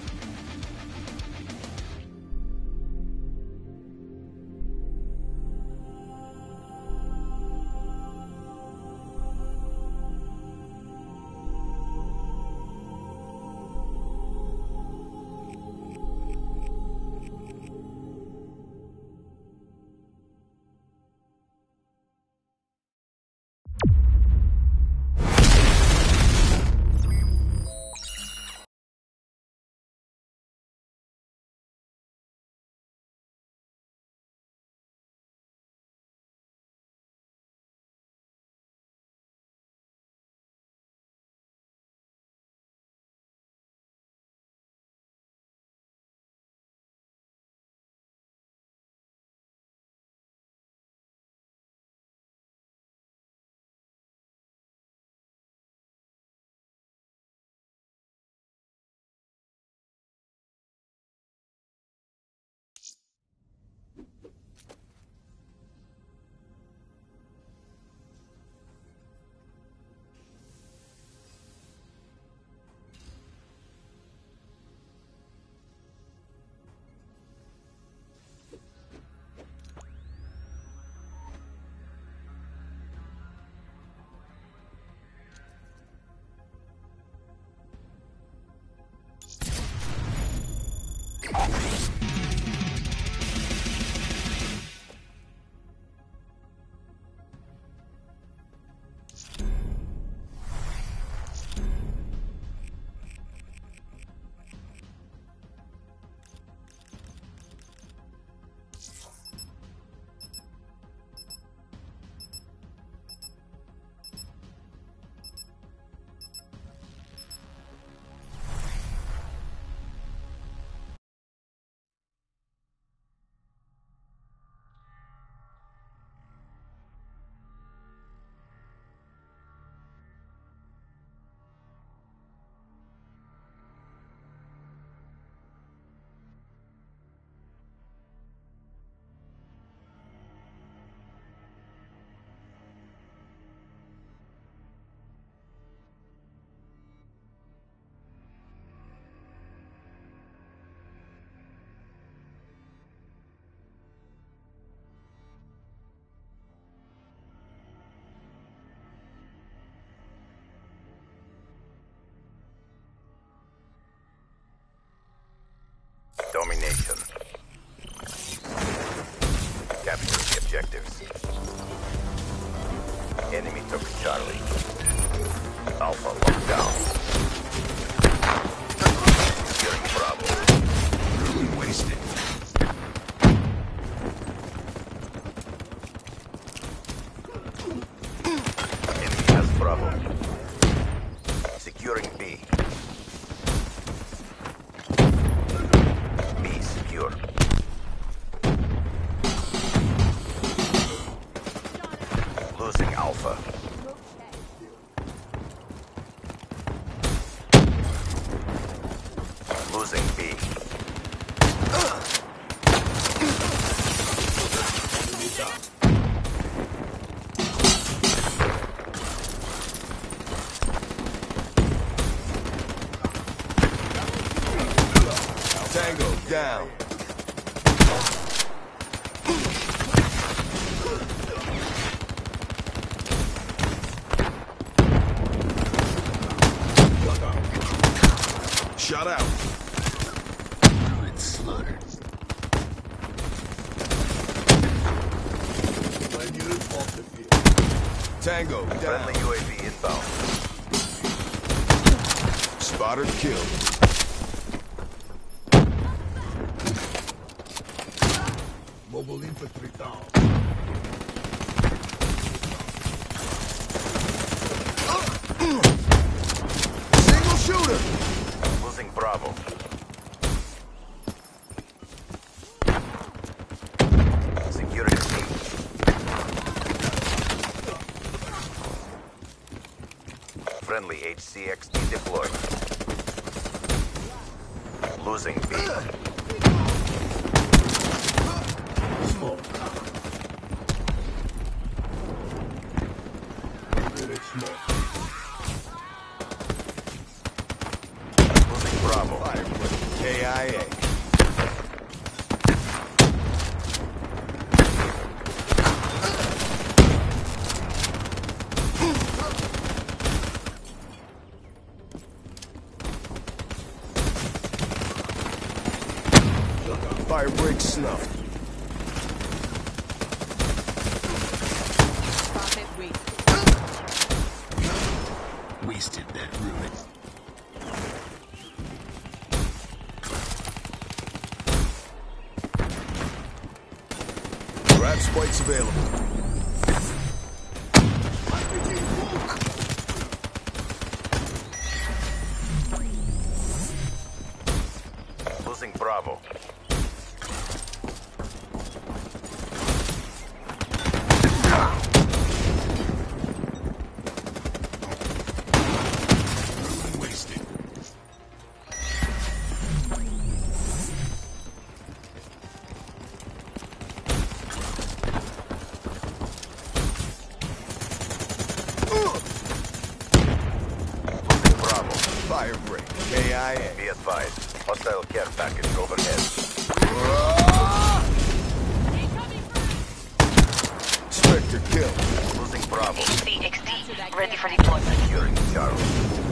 Capture the objectives. Enemy took Charlie. Alpha locked down. Securing Bravo. Wasted. Enemy has Bravo. Securing B. B secure. Losing Alpha. Losing B. Tango down. Shut out. Slaughtered. Tango down. Friendly UAV inbound. Spotted kill. Mobile infantry down. Single shooter. Losing Bravo. Securing C. Friendly HCXD deployed. Losing B. Smoke. Really smoke. Losing Bravo. KIA. Firebreak snuffed. Profit wait. Wasted that ruin. Grab spikes available. Losing Bravo. Wasted. Losing Bravo. Firebreak. KIA. Be advised. Hostile care package overhead. Spectre kill. Losing Bravo. HCXD, ready for deployment. Securing Charlie.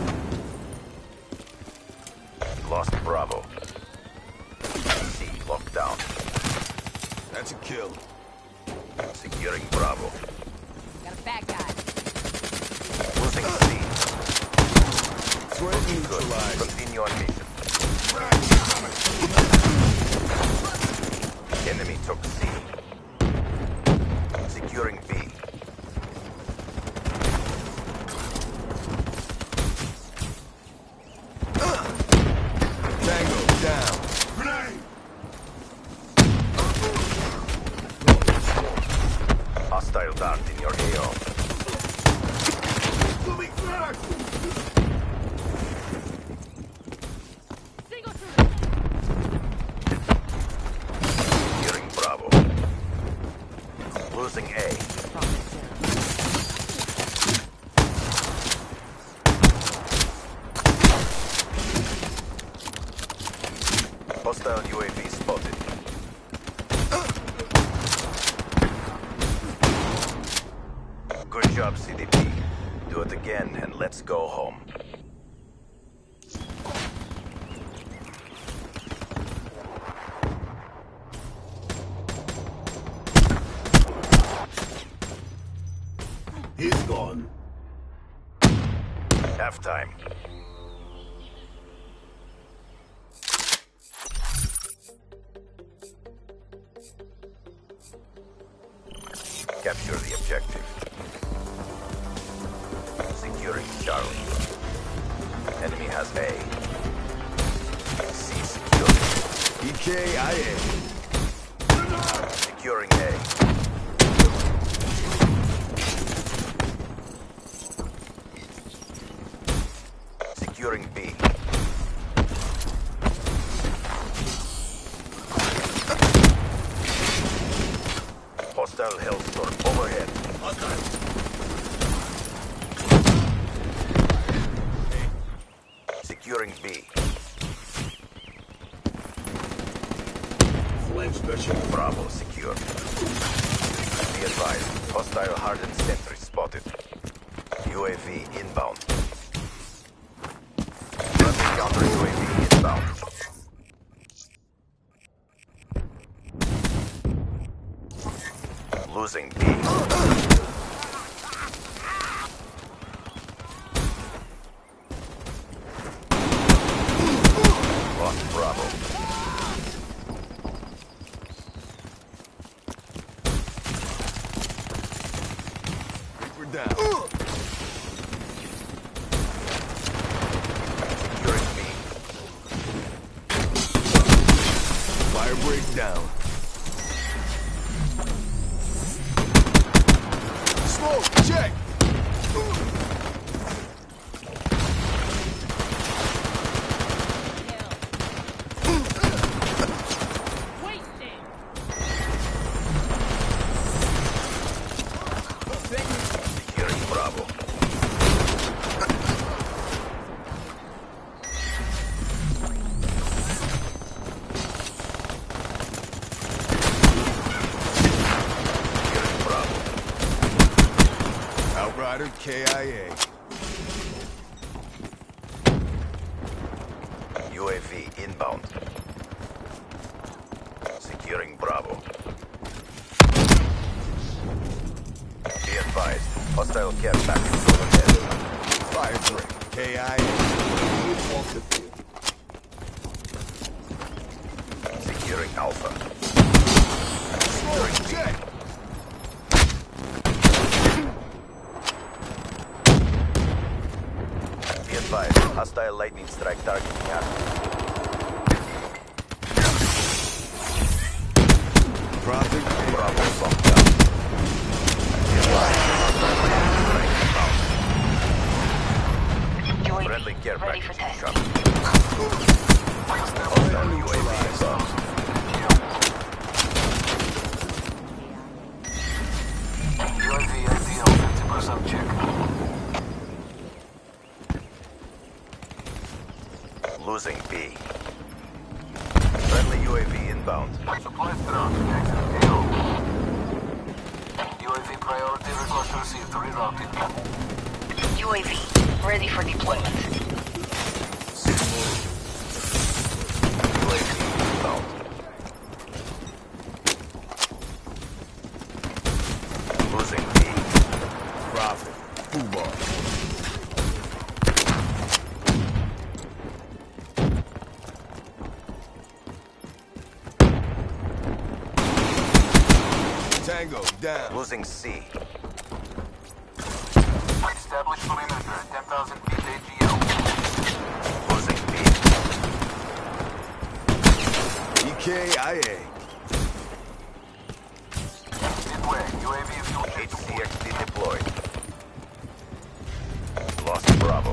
Lost Bravo. C locked down. That's a kill. Securing Bravo. Got a bad guy. Losing C. Threat Good. neutralized. Continue on mission. Enemy took C. Securing B. Tango down. Grenade! Hostile dart in your AO. Moving fast! Single shooter. Securing Bravo. Losing A. Profit down. Hostile UAV spotted. Good job, CDP. Do it again and let's go home. halftime. Capture the objective. Securing Charlie. Enemy has A. C secured. EKIA. Securing A. Securing B. Hostile Hellstorm overhead. Securing B. Bravo secure. Be advised, hostile hardened sentry spotted. UAV inbound. Friendly counter UAV inbound. Losing B. Lost Bravo. We're down. Securing B. Fire break down. Smoke, check! Securing Bravo. Securing Bravo. Outrider KIA. UAV inbound. Securing Bravo. Be advised, hostile cap package overhead. Fire break. KIA. Securing Alpha. Smoke, check! Be advised, hostile lightning strike target active. Profit. Bravo locked down. Be advised, hostile lightning strike inbound. Friendly care Ready for package test. incoming. Hostile UAV inbound. UAV IPL 50% check. Losing B. Friendly UAV inbound. Supplies drone. Exit AO. UAV priority request received. Rerouting. UAV, ready for deployment. UAV inbound. Losing B. Profit. Football. Tango down. Losing C. Establish perimeter at 10,000 feet AGL. Losing B. EKIA. Midway. UAV fuel check. HCXD deployed. Lost Bravo.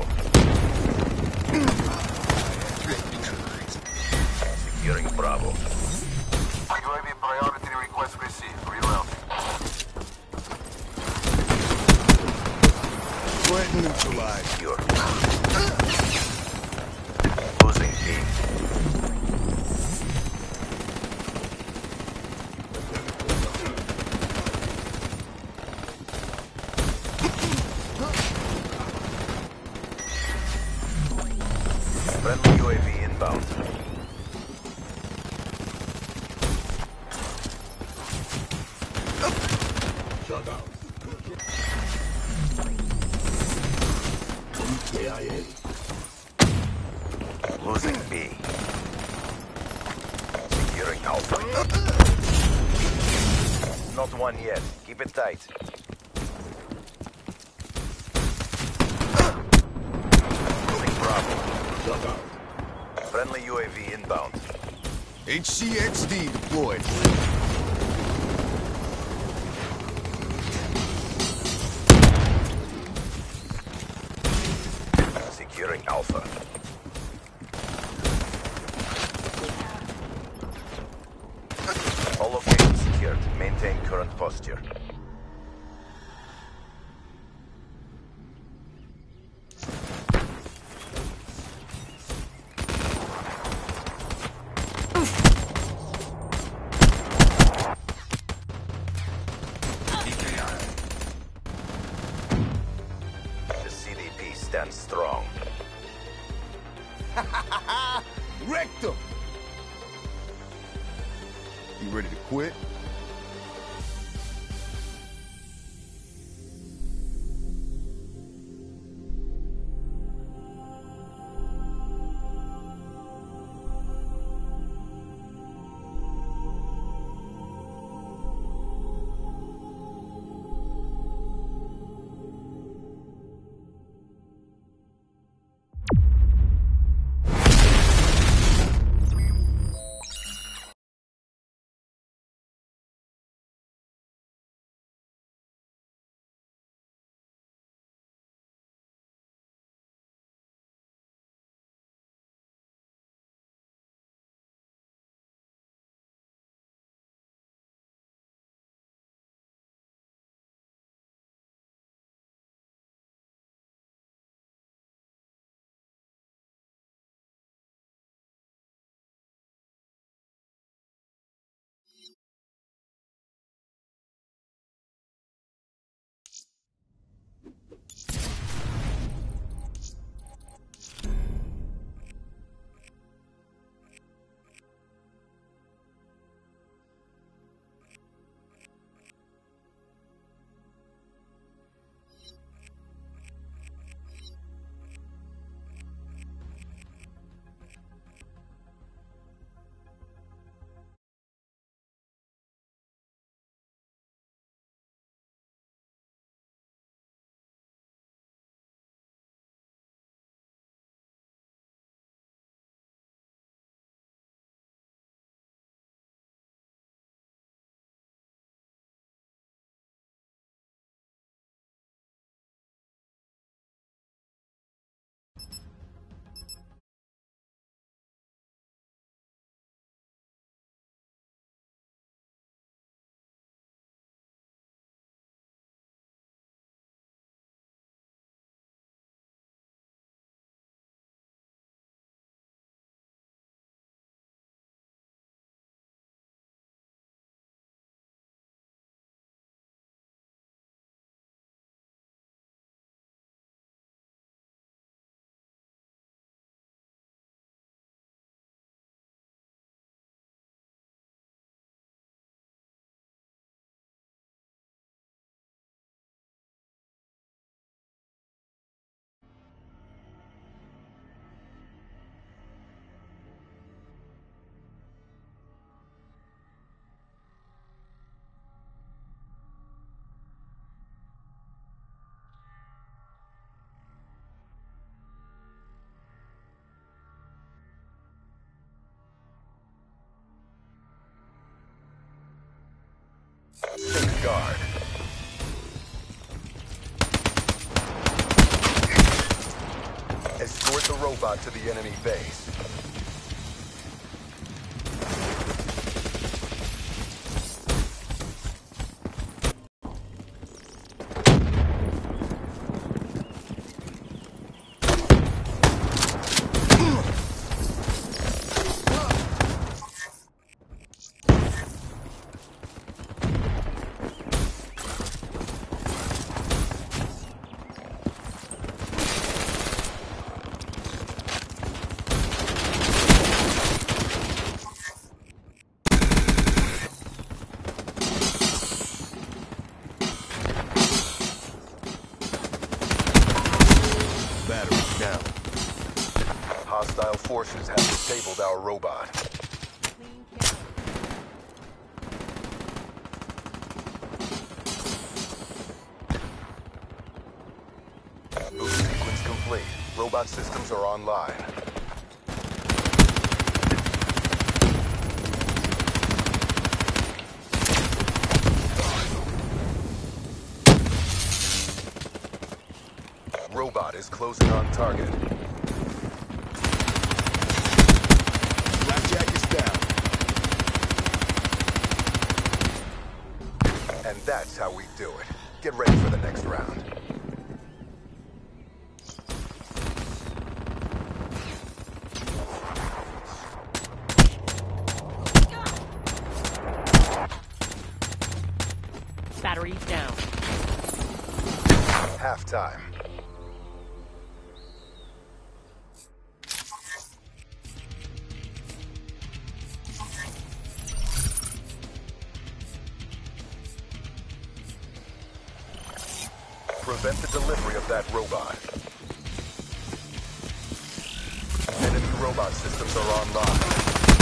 Securing Bravo. UAV priority request received. Rerouting. Threat neutralized. Secure. Losing B. Friendly UAV inbound. EKIA. Losing B. Securing Alpha. Not one yet. Keep it tight. Losing Bravo. Friendly UAV inbound. HCXD deployed. Securing Alpha. All locations secured. Maintain current posture. The CDP stands strong. Wrecked him! You ready to quit? Take guard. Escort the robot to the enemy base. Hostile forces have disabled our robot. Clean kill. Boost sequence complete. Robot systems are online. Robot is closing on target. Blackjack is down. And that's how we do it. Get ready for the next round. Battery down. Halftime. Prevent the delivery of that robot. Enemy robot systems are online.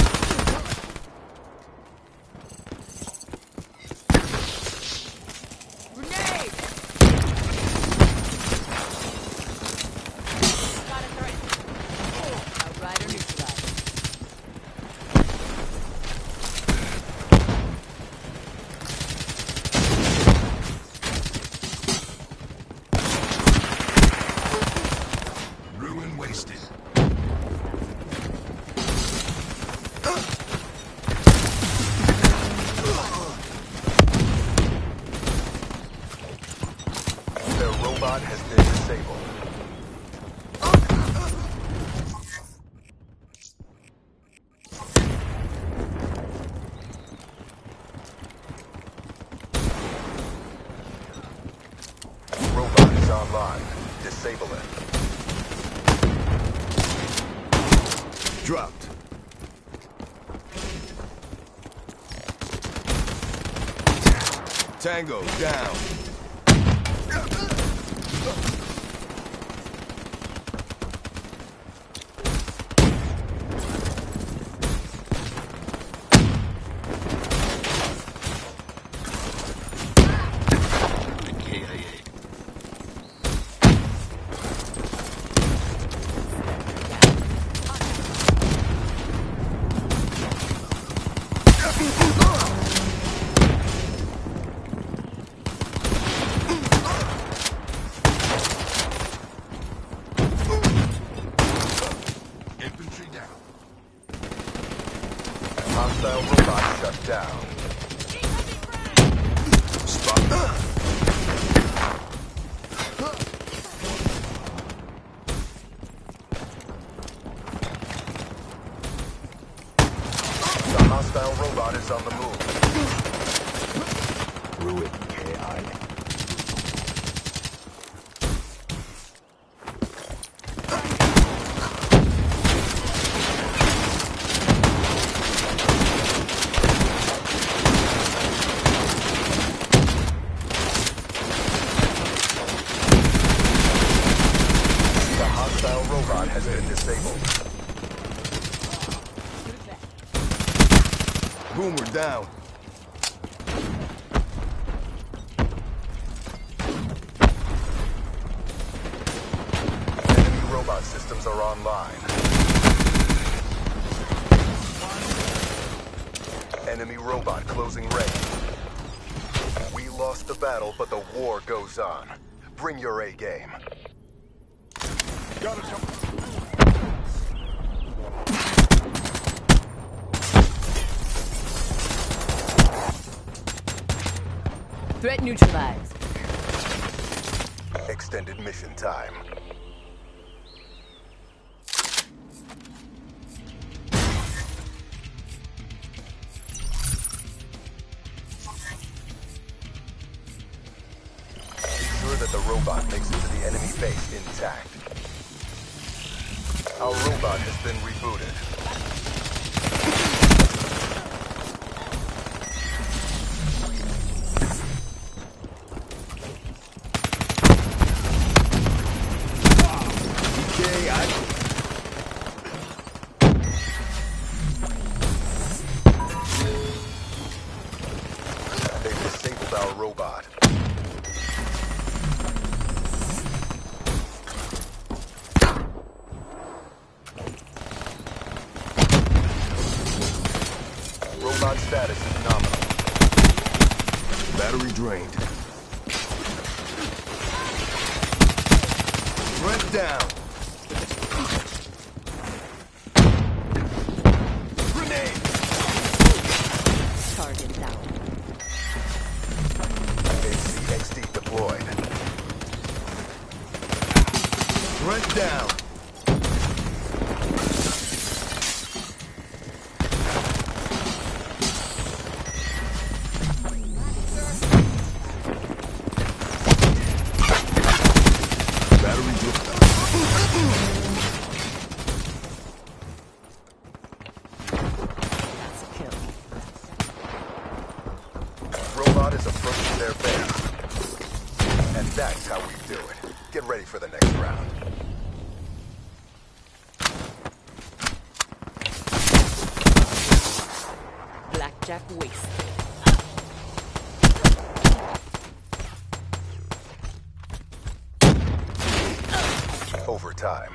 Grenade! Got a threat. Outrider neutralized. Ruin wasted. Their robot has been disabled. Robot is online. Disable it. Dropped. Tango down. Infantry down. Hostile robot shut down. Spot. The hostile robot is on the move. Ruin AI. The hostile robot has been disabled. Boomer down. Enemy robot systems are online. Enemy robot closing range. We lost the battle, but the war goes on. Bring your A game. Gotta jump. Threat neutralized. Extended mission time. Ensure that the robot makes it to the enemy base intact. Our robot has been rebooted. Okay, hostile robot. Robot status is nominal. Battery drained. Threat down. Grenade. Target down. HCXD deployed. Threat down. That's a kill. Robot is approaching their base. And that's how we do it. Get ready for the next round. Blackjack wasted. Overtime.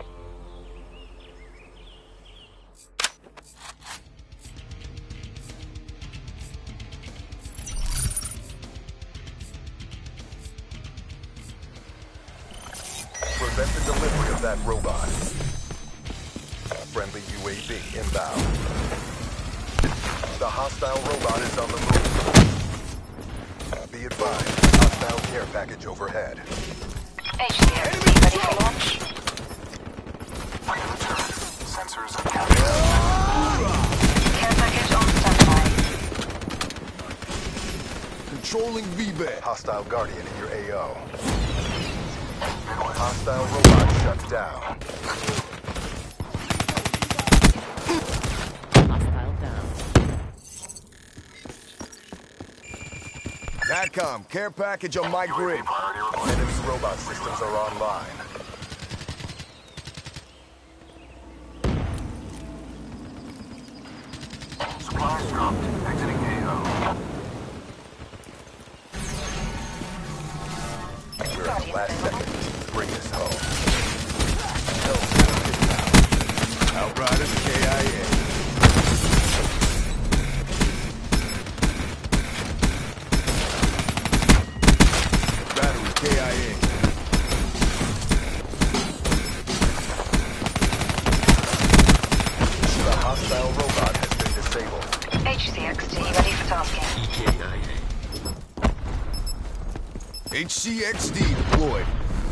Prevent the delivery of that robot. Friendly UAV inbound. The hostile robot is on the move. Be advised, hostile care package overhead. HCXD ready for launch. Fire the turret. Sensors and Care package on standby. Controlling VBAT. Hostile Guardian in your AO. Hostile robot shut down. Hostile down. TACCOM, care package on my grid. priority required. Enemy robot systems are online. Supplies dropped. Exiting AO. We're in the last seconds. Bring this home. Outriders, KIA. Battery, KIA. The hostile robot has been disabled. HCXD ready for tasking. HCXD deployed.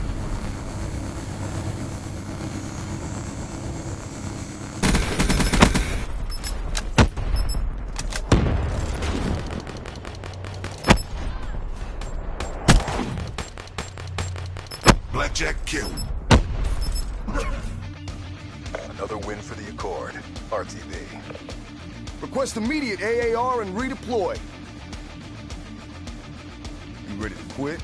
Blackjack kill. Another win for the Accord. RTB. Request immediate AAR and redeploy. You ready to quit?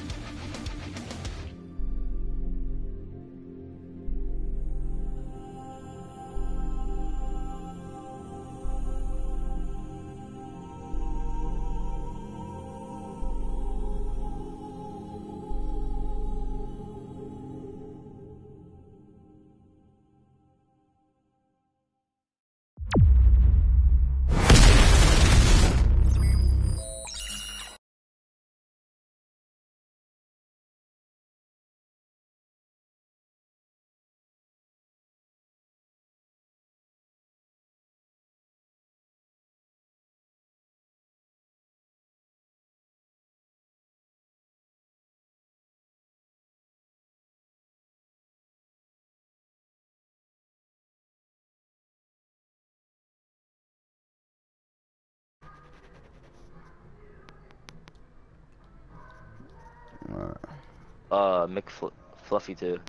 Fluffy too.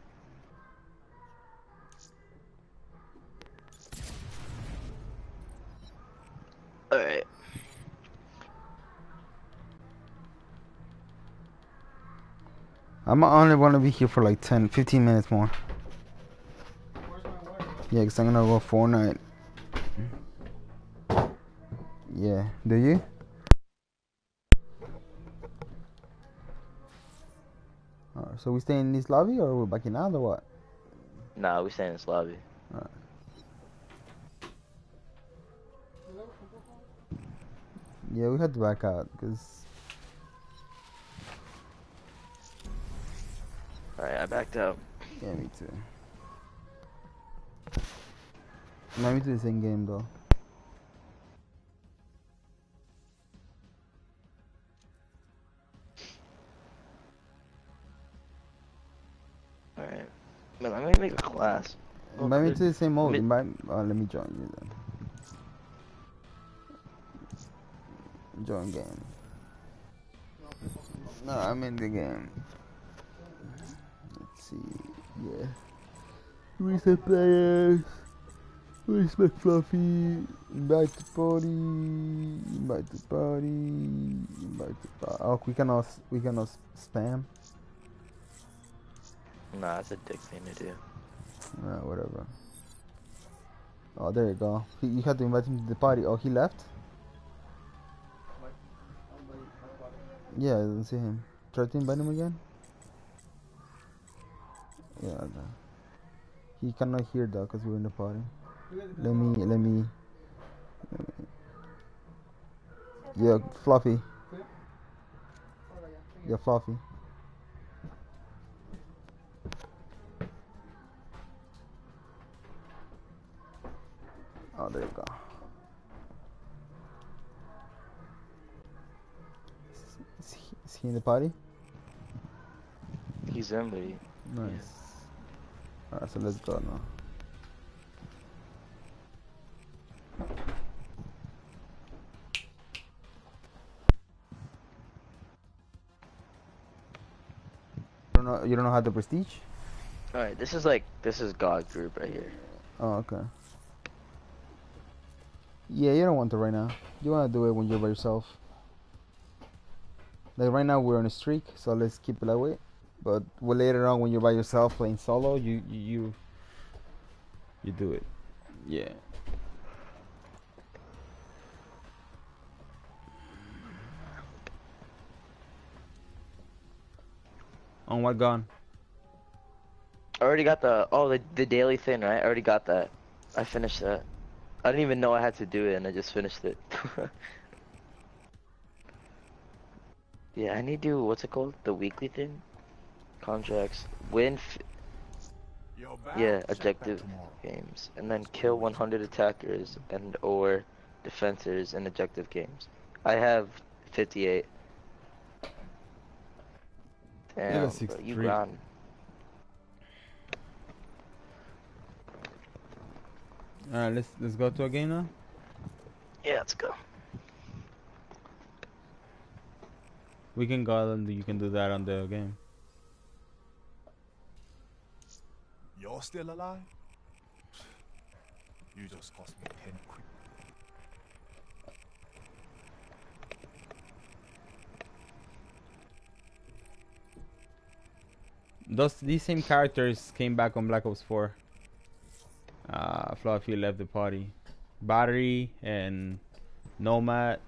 Alright. I'm only gonna be here for like 10-15 minutes more. Yeah, because I'm gonna go Fortnite. Yeah, do you? So we stay in this lobby or we're backing out or what? Nah, we stay in this lobby. Alright. Yeah, we had to back out because. Alright, I backed out. Yeah, me too. No, me too. The same game though. Alright. Man, I'm gonna make a class. Invite me to the same mode. Me- Invite. Let me join you then. Join game. No, I'm in the game. Let's see. Yeah. Reset players. Respect Fluffy. Invite to party. Invite to party. Invite to party. Oh, we cannot spam. Nah, that's a dick thing to do. Whatever. Oh, there you go. You had to invite him to the party. Oh, he left? Yeah, I didn't see him. Try to invite him again? Yeah, he cannot hear that because we're in the party. Let me. Yeah, Fluffy. Yeah, Fluffy. Oh, there you go. Is he in the party? He's in, but he... Nice. Alright, so let's go now. You don't know how to prestige? Alright, this is God group right here. Oh, okay. Yeah, you don't want to right now. You want to do it when you're by yourself. Like right now we're on a streak, so let's keep it that way. But later on when you're by yourself playing solo, you do it. Yeah. On what gun? I already got the daily thing, right? I already got that. I finished that. I didn't even know I had to do it, and I just finished it. Yeah, I need to do, what's it called? The weekly thing? Contracts. Yeah, objective games. And then kill 100 attackers and or defenders in objective games. I have 58. Damn, bro, you grind. Alright, let's go to a game now. Yeah, let's go. We can go and you can do that on the game. You're still alive? You just cost me 10 quid. These same characters came back on Black Ops 4. Fluffy left the party. Battery and Nomad.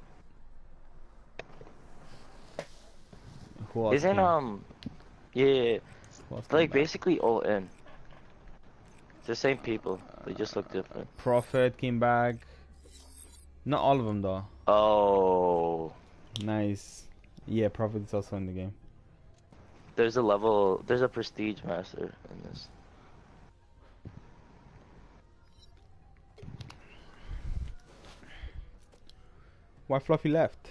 Who else Isn't came? yeah, What's like basically all in. It's the same people. They just look different. Prophet came back. Not all of them though. Oh. Nice. Yeah, Prophet is also in the game. There's a prestige master in this. Why Fluffy left?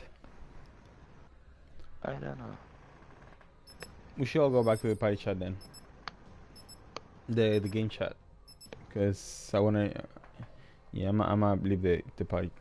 I don't know. We should all go back to the party chat then. The game chat. Cause I wanna. Yeah, I'm gonna leave the party.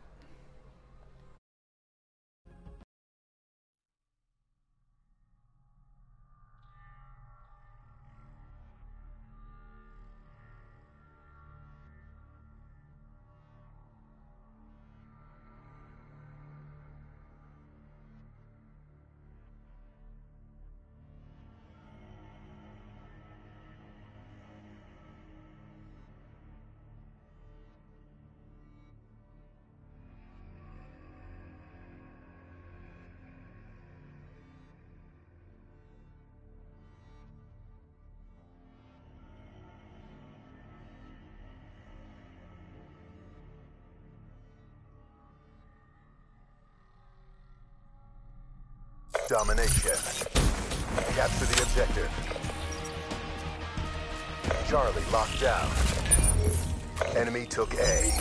domination. Capture the objective. Charlie locked down. Enemy took A.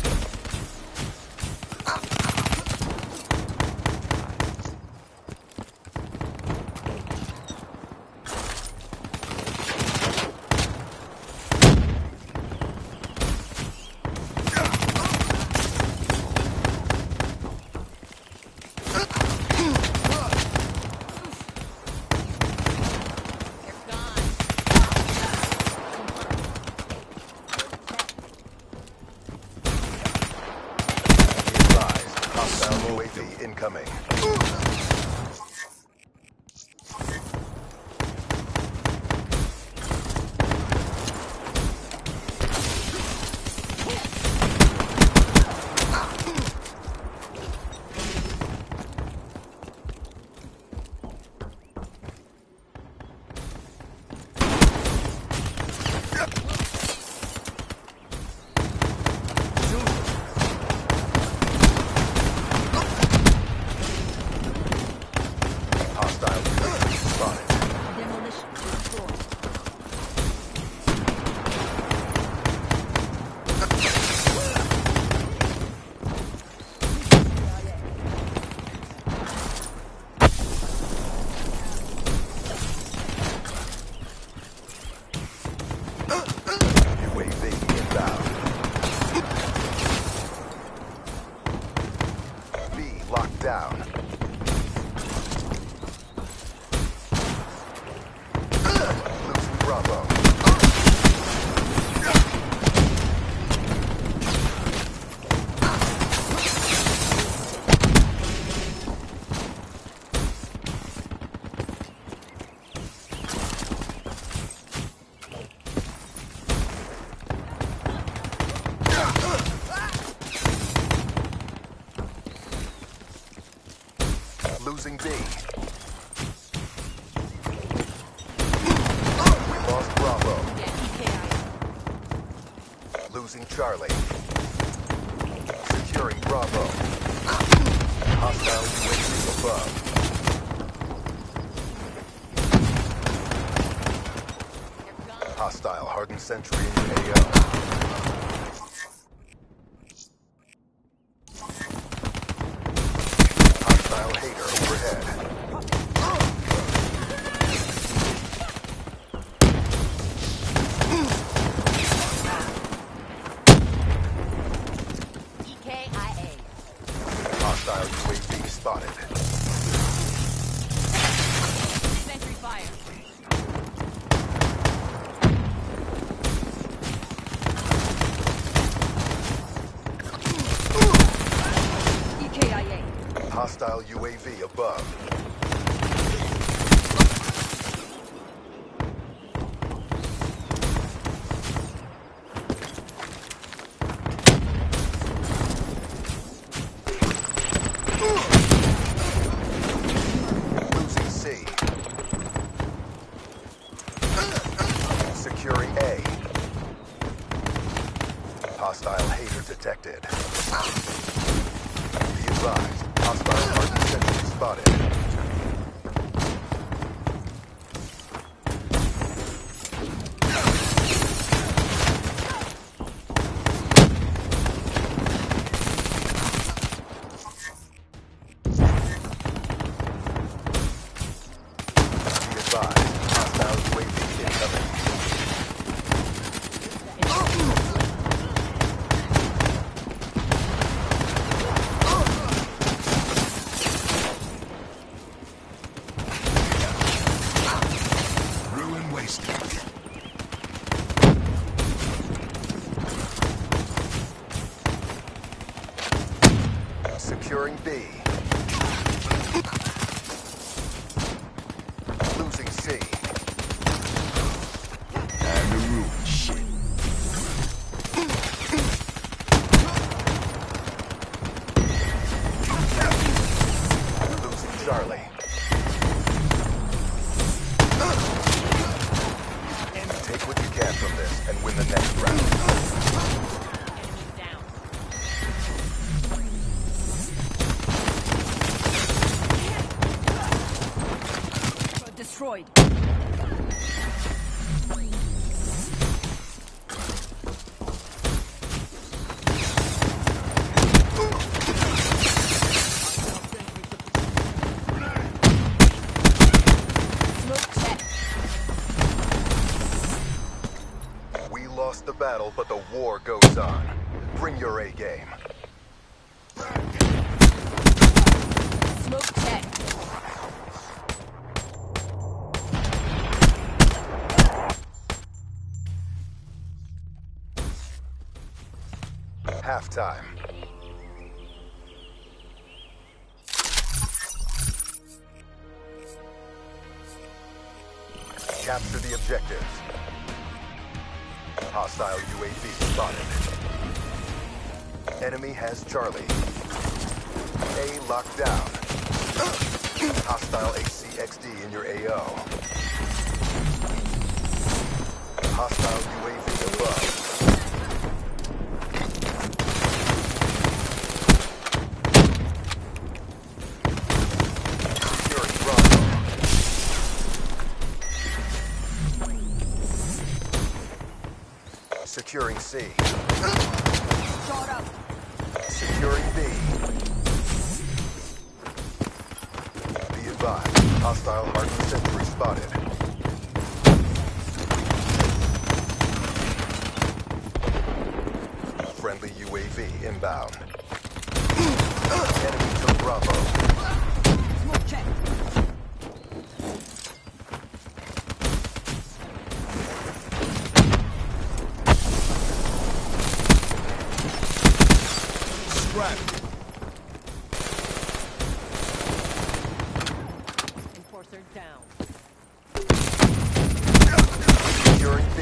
Incoming. Down. Losing Bravo. Losing B. We lost Bravo. Losing Charlie. Securing Bravo. Hostile UAV above. Hostile hardened sentry in AO. Hostile UAV spotted. Sentry fire. EKIA. Hostile UAV above. Securing A. Hostile hater detected. Be advised, hostile hardened sentry spotted. Be advised, hostile UAV incoming. Securing B. Losing C. And the ruins. Losing Charlie. Take what you can from this and win the next round. destroyed. We lost the battle, but the war goes on. Bring your A game. Smoke check. Halftime. Capture the objectives. Hostile UAV spotted. Enemy has Charlie. A locked down. Hostile HCXD in your AO. Hostile UAV above. Securing Bravo. Securing C. Shot up. Securing B. Be advised, hostile hardened sentry spotted. Friendly UAV inbound. Enemy took Bravo. Smoke check. Scrap. Enforcer down. Securing B.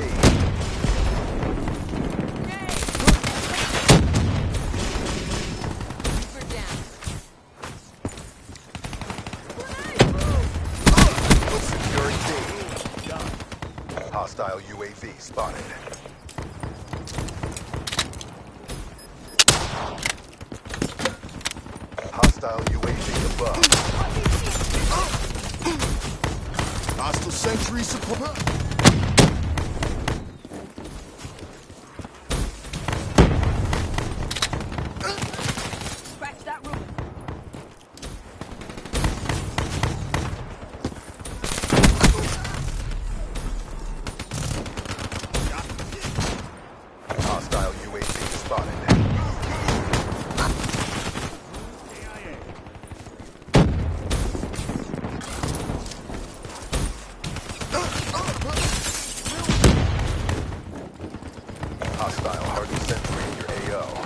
Keeper down. Securing D. Hostile UAV spotted. Hostile UAV above. Hostile sentry support. Scratch that roof. Hostile UAV spotted. Hostile hardened sentry in your AO.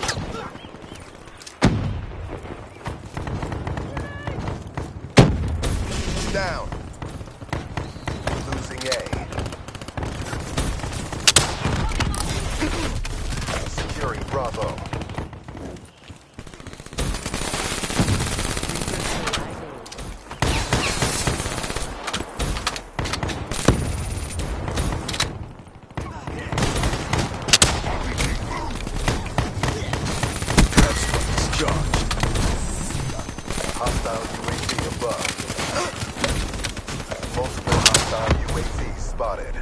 Down. Losing A. Securing Bravo. Hostile UAV above. Multiple hostile UAV spotted.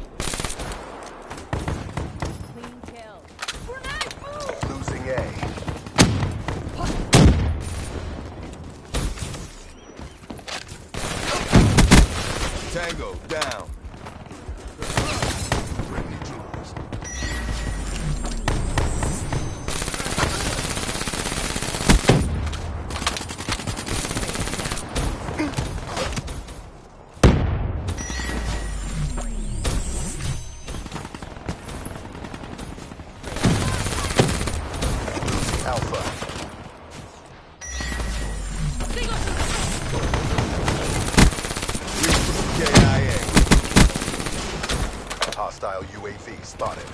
Clean kill. Losing A. Tango down. Alpha. KIA. Hostile UAV spotted.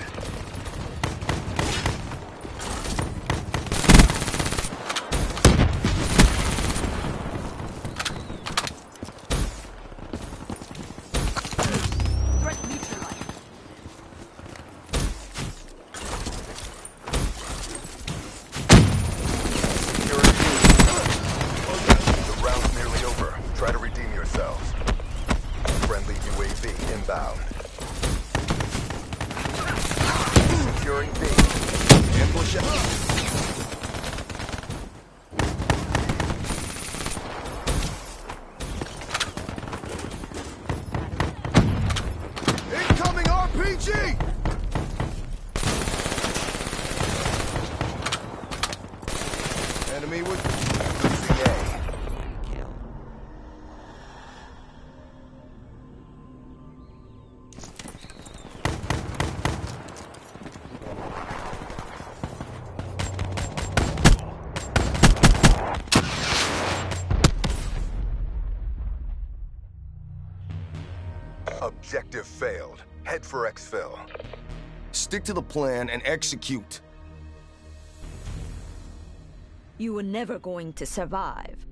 Threat neutralized. Securing B. The round's nearly over. Try to redeem yourselves. Friendly inbound. Securing B. Ambush out. Incoming RPG! Enemy with Losing A. Objective failed. Head for exfil. Stick to the plan and execute. You were never going to survive.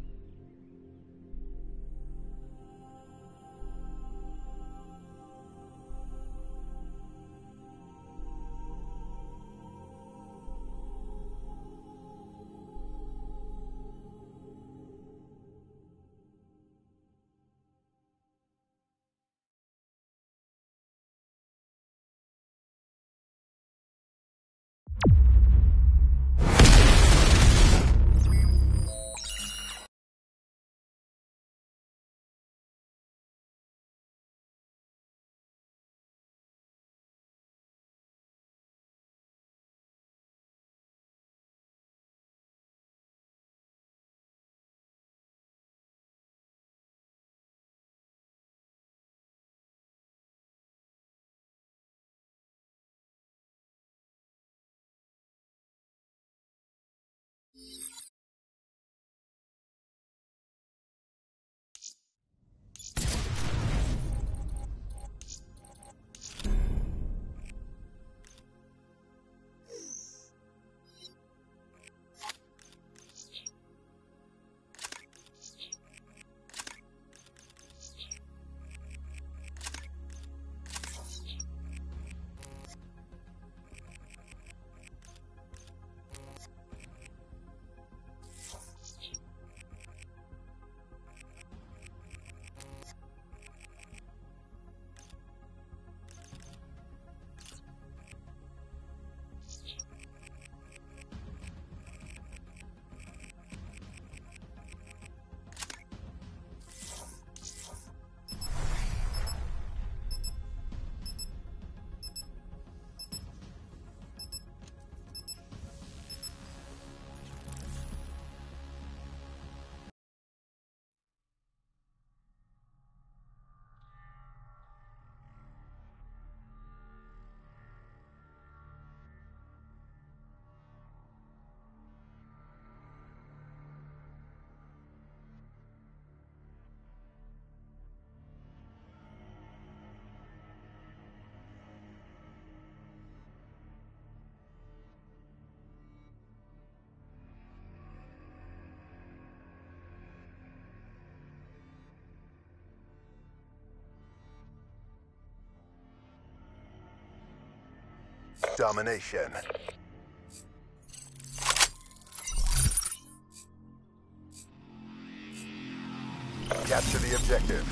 Domination. Capture the objective.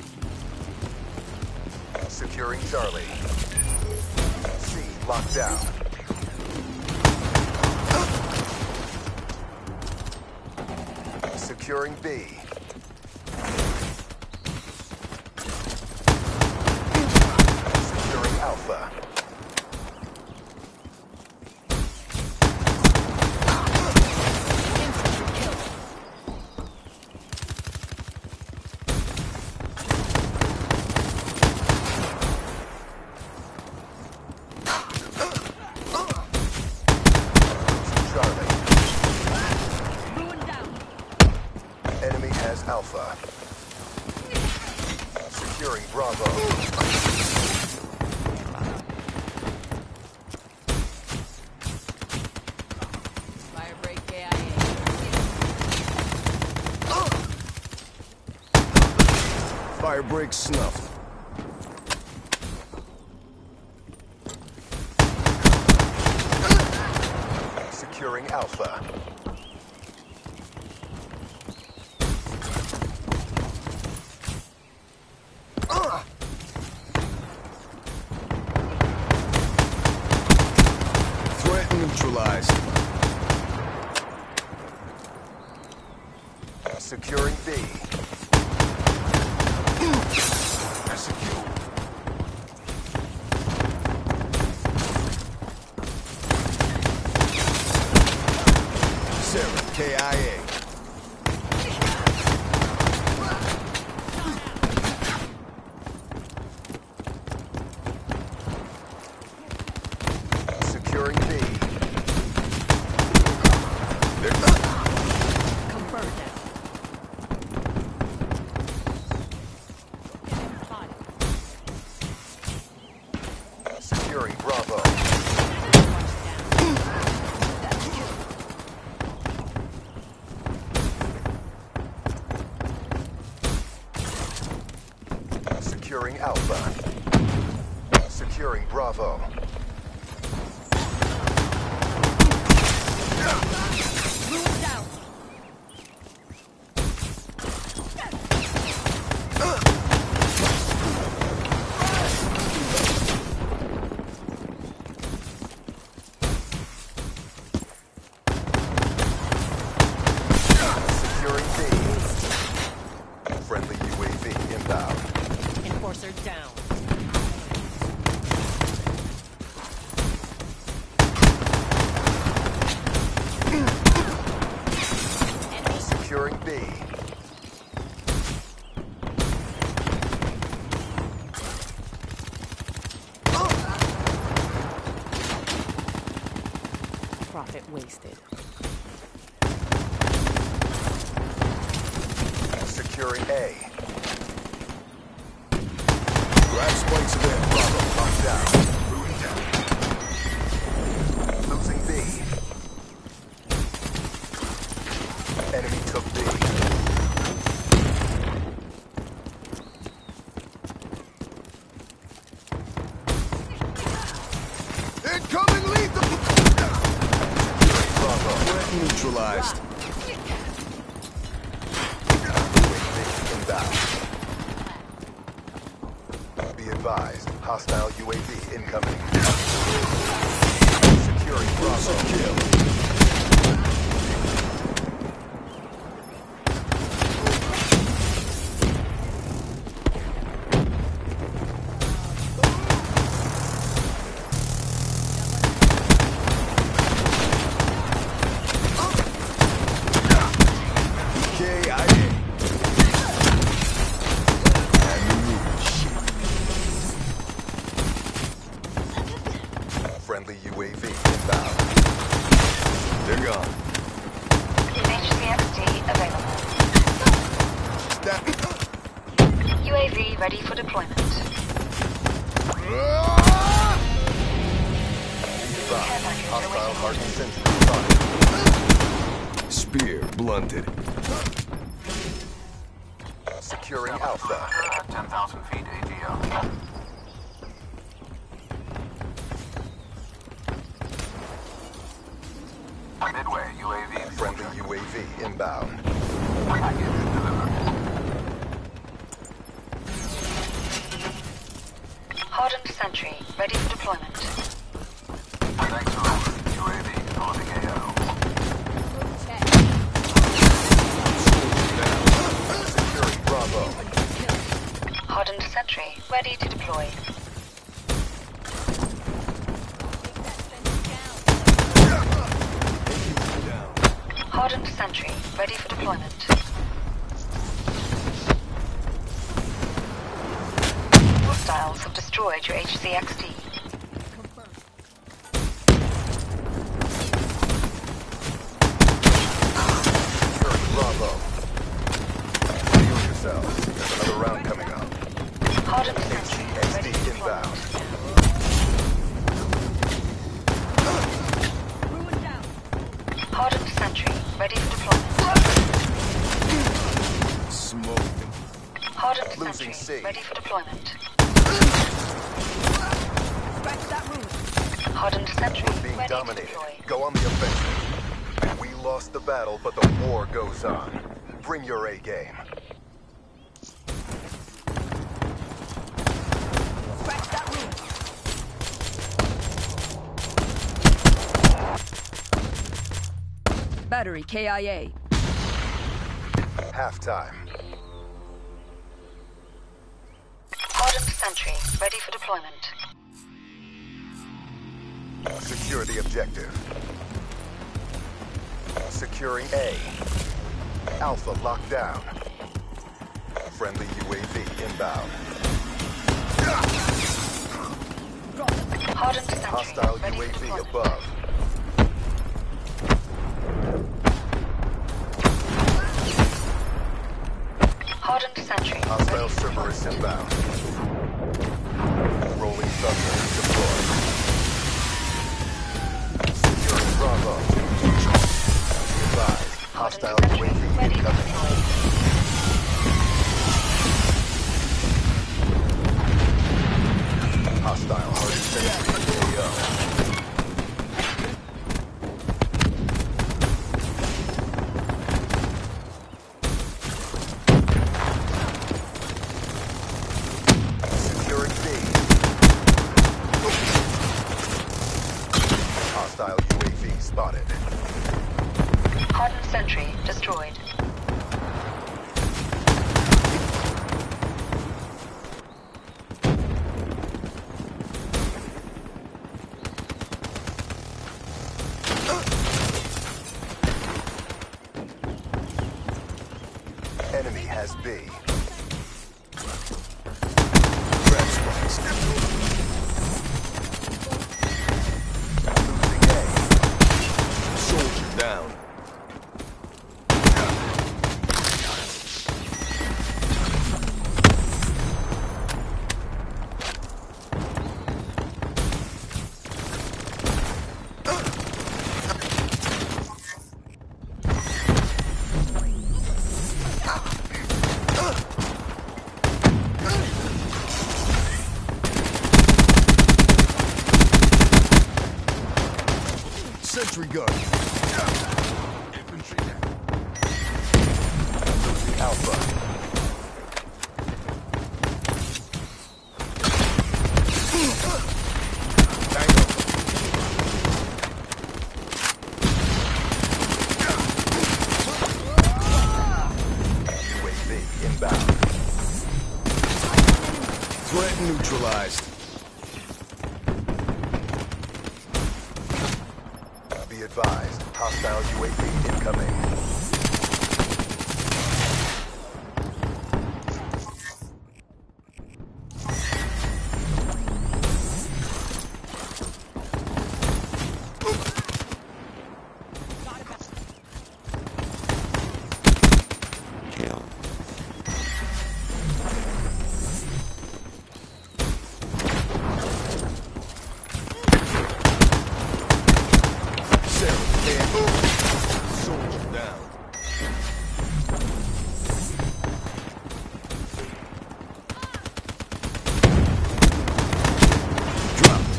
Securing Charlie. C locked down. Securing B. Securing Alpha. Alpha. Securing Bravo. Firebreak KIA. Firebreak snuffed. Securing Alpha. That's secure. Sarah, KIA. Securing B. Confirmed that. Securing Bravo. Securing Alpha. Securing Bravo. Ruin down. Securing B. Friendly UAV inbound. Enforcer down. Securing B. Profit wasted. Securing A. Grab spikes again. Bravo. Up down. Losing B. Enemy took B. Incoming lethal! Bravo. Threat neutralized. UAV inbound. Be advised, hostile UAV incoming. Securing Bravo. Kill. KIA. Friendly UAV inbound. They're gone. HCXD available. UAV ready for deployment. Hostile hardened sensor spotted. Spear blunted. Securing Alpha. 10,000 feet AGL. Midway, UAV. Friendly UAV inbound. Package delivered. Hardened sentry ready for deployment. Thanks over. UAV reporting AO. Securing Bravo. Hardened sentry ready to deploy. Hardened sentry ready for deployment. Hostiles have destroyed your HCXD. Securing Bravo. Heal yourselves. There's another round coming up. Hardened sentry ready HCXD for inbound. deployment. Hardened sentry ready for deployment. Smoke. Hardened Losing sentry C. ready for deployment. Scratch that room. Hardened sentry We're being ready to dominated. deploy. Go on the offensive. We lost the battle, but the war goes on. Bring your A game. Scratch that room. Battery KIA. Halftime. Sentry, ready for deployment. Secure the objective. Securing A. Alpha locked down. Friendly UAV inbound. Hardened Sentry, Hostile ready for UAV deployment. above. Hardened Sentry, Hostile ready for Cerberus deployment. inbound. Rolling thunder deployed. Securing Bravo. Be advised. Hostile Hardened Sentry, UAV ready for incoming. deployment. Hostile Hardened Sentry AO. Securing B. Hostile UAV spotted. Hardened Sentry, destroyed. Enemy has B. Losing A. Soldier down. Sentry gun. Infantry down. Losing Alpha. Tango. UAV inbound. Threat neutralized. Be advised. Hostile UAV incoming. Soldier down. Dropped.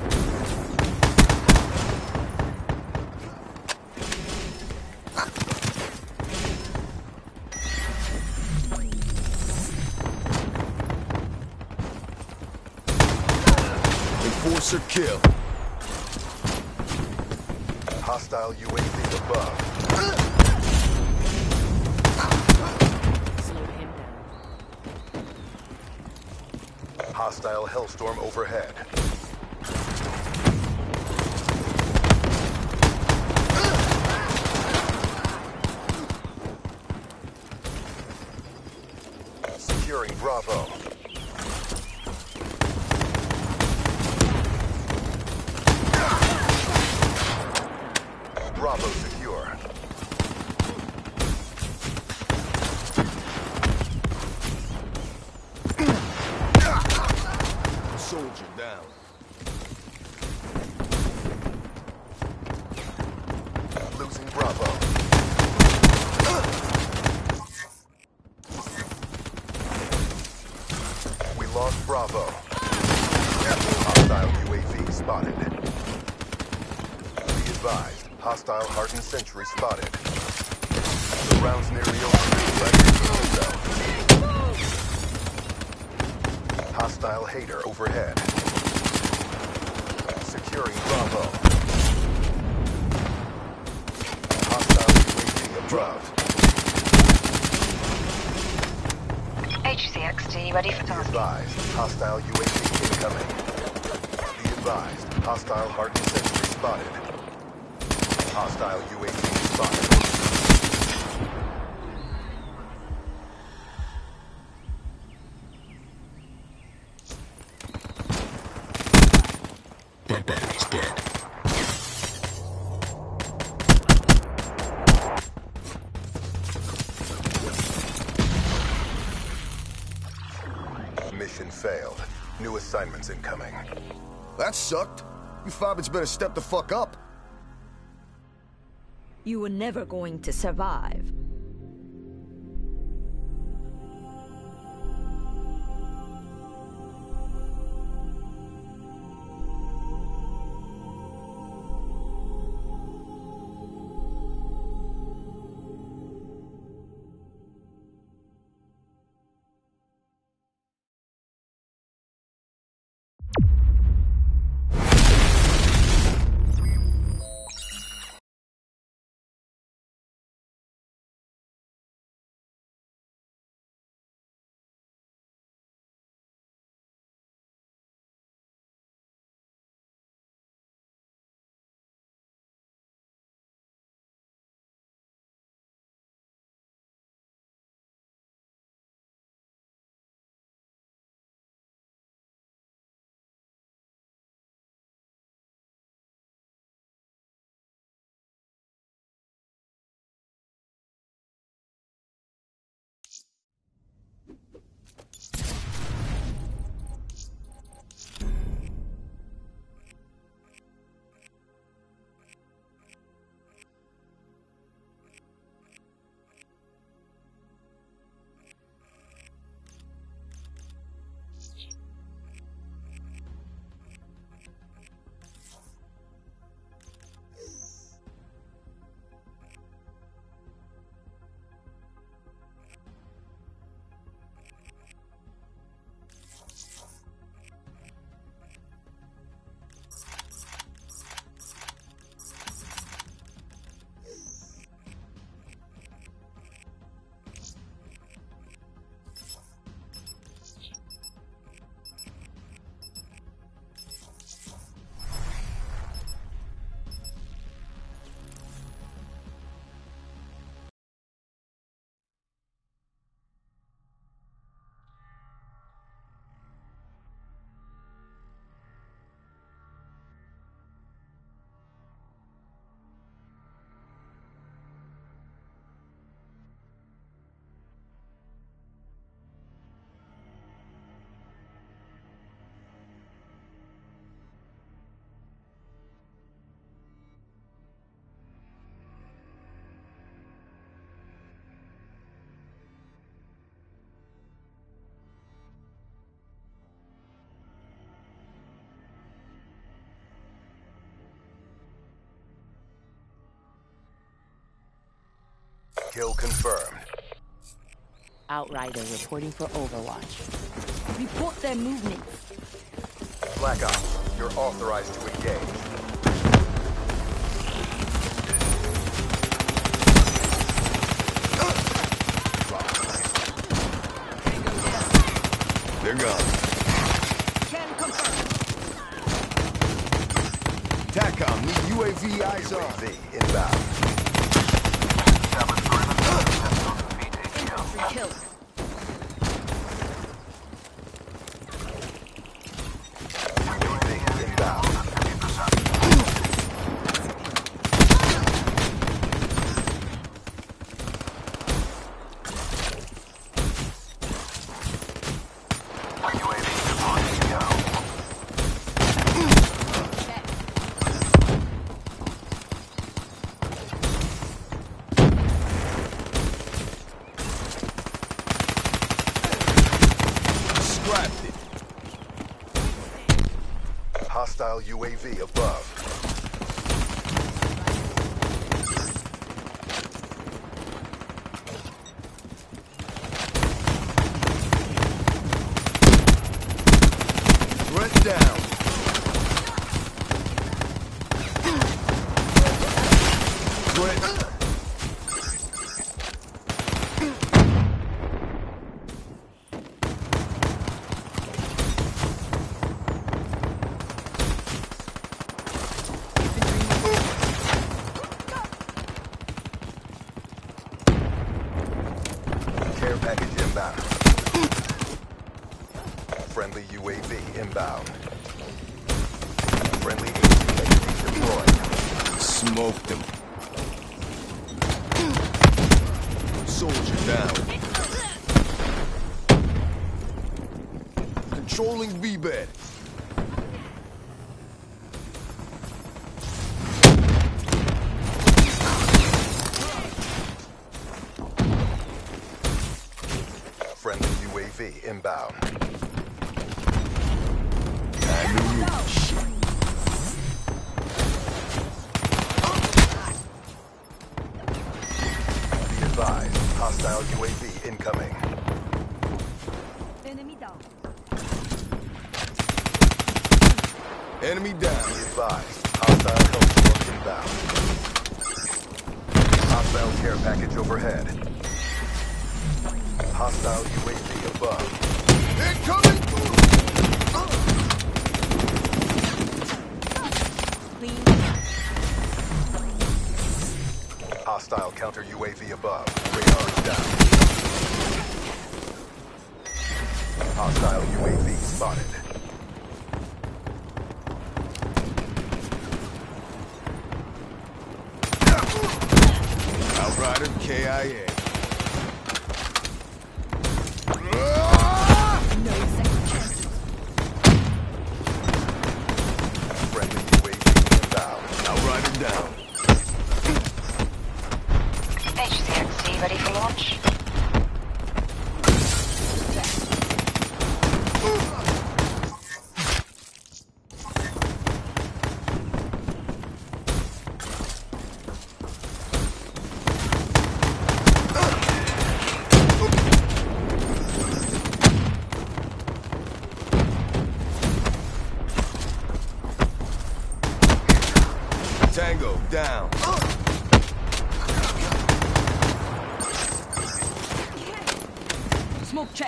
Enforcer kill. Hostile UAV above. Slowed him down. Hostile Hellstorm overhead. Securing Bravo. Bravo secure. Soldier down. Losing Bravo. We lost Bravo. Hostile UAV spotted. Be advised. Hostile hardened sentry spotted. The round's nearly over. Hostile Hater overhead. Securing Bravo. Hostile UAV above. HCX HCXD ready for Be tasking. advised, hostile UAV incoming. Be advised, hostile hardened sentry spotted. Hostile UAV spotted. That battery's dead. Mission failed. New assignments incoming. That sucked. You fobbits better step the fuck up. You were never going to survive. Kill confirmed. Outrider reporting for Overwatch. Report their movements. Black Ops, you're authorized to engage. They're gone. Can confirm. TACOM, need UAV eyes on. UAV inbound. Infantry kill. UAV inbound. Hostile UAV above. Threat down. Threat. Friendly UAV inbound. Friendly HCXD deployed. Smoked him. Soldier down. Controlling V-bed. Friendly UAV inbound. Be advised, hostile UAV incoming. Enemy down. Enemy Be down. advised, hostile Hellstorm inbound. Hostile care package overhead. Hostile UAV above. Incoming! Clean. Hostile counter UAV above. Radar is down. Hostile UAV spotted. Outrider KIA. No second chances. Friendly UAV inbound. Outrider down. HCXD ready for launch. Tango down. Smoke check.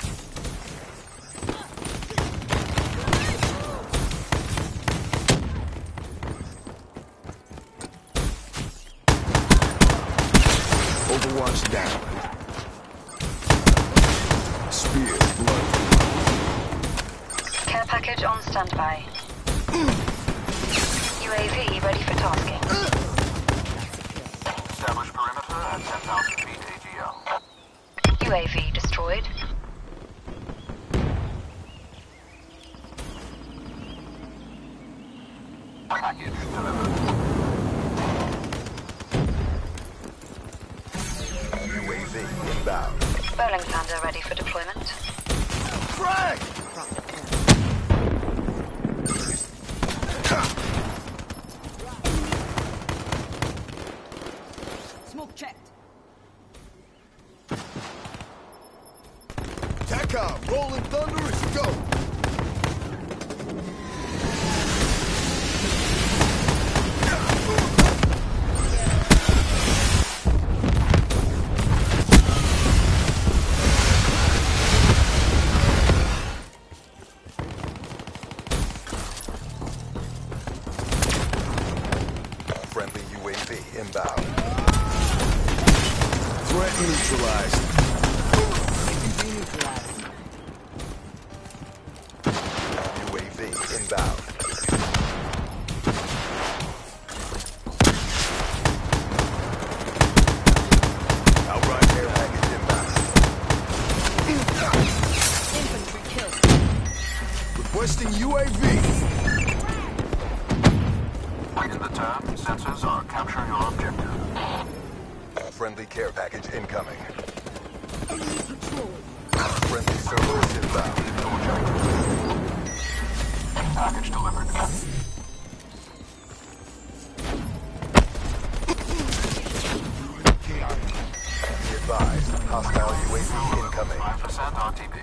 Overwatch down. Spear blood. Care package on standby. UAV ready for tasking. Establish perimeter at 10,000 feet AGL. UAV destroyed. Package delivered. UAV inbound. Bowling Thunder ready for deployment. Frag! Smoke checked. TACOM, Rolling Thunder is go! Friendly UAV inbound. Threat neutralized. Neutralized. UAV inbound. Outright air package inbound. Infantry kill. Requesting UAV. In the turn, sensors are capturing your objective. Friendly care package incoming. Enemy patrol. Friendly servers inbound. Package delivered. Be advised, hostile UAV incoming. 5% RTB.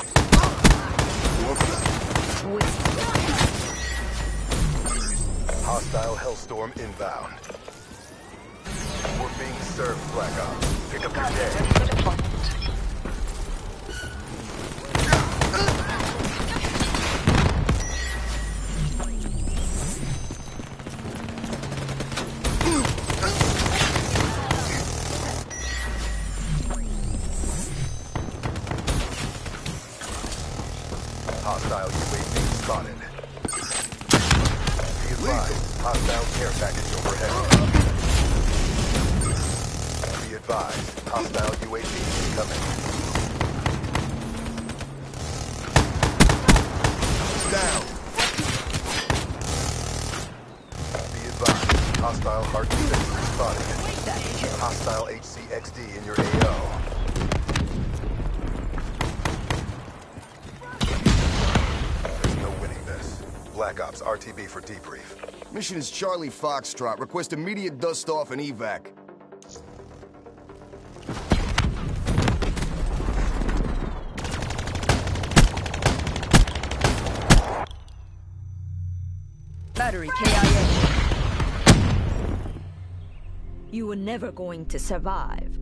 Hostile Hellstorm inbound. We're being served, Black Ops. Pick up your Ready day. for deployment. Hostile UAV spotted. Be advised, hostile care package overhead. Be advised, hostile UAV incoming. Down. Be advised, hostile heart defense spotted. Hostile HCXD in your AO. There's no winning this. Black Ops RTB for debrief. Mission is Charlie Foxtrot. Request immediate dust-off and evac. Battery KIA. You were never going to survive.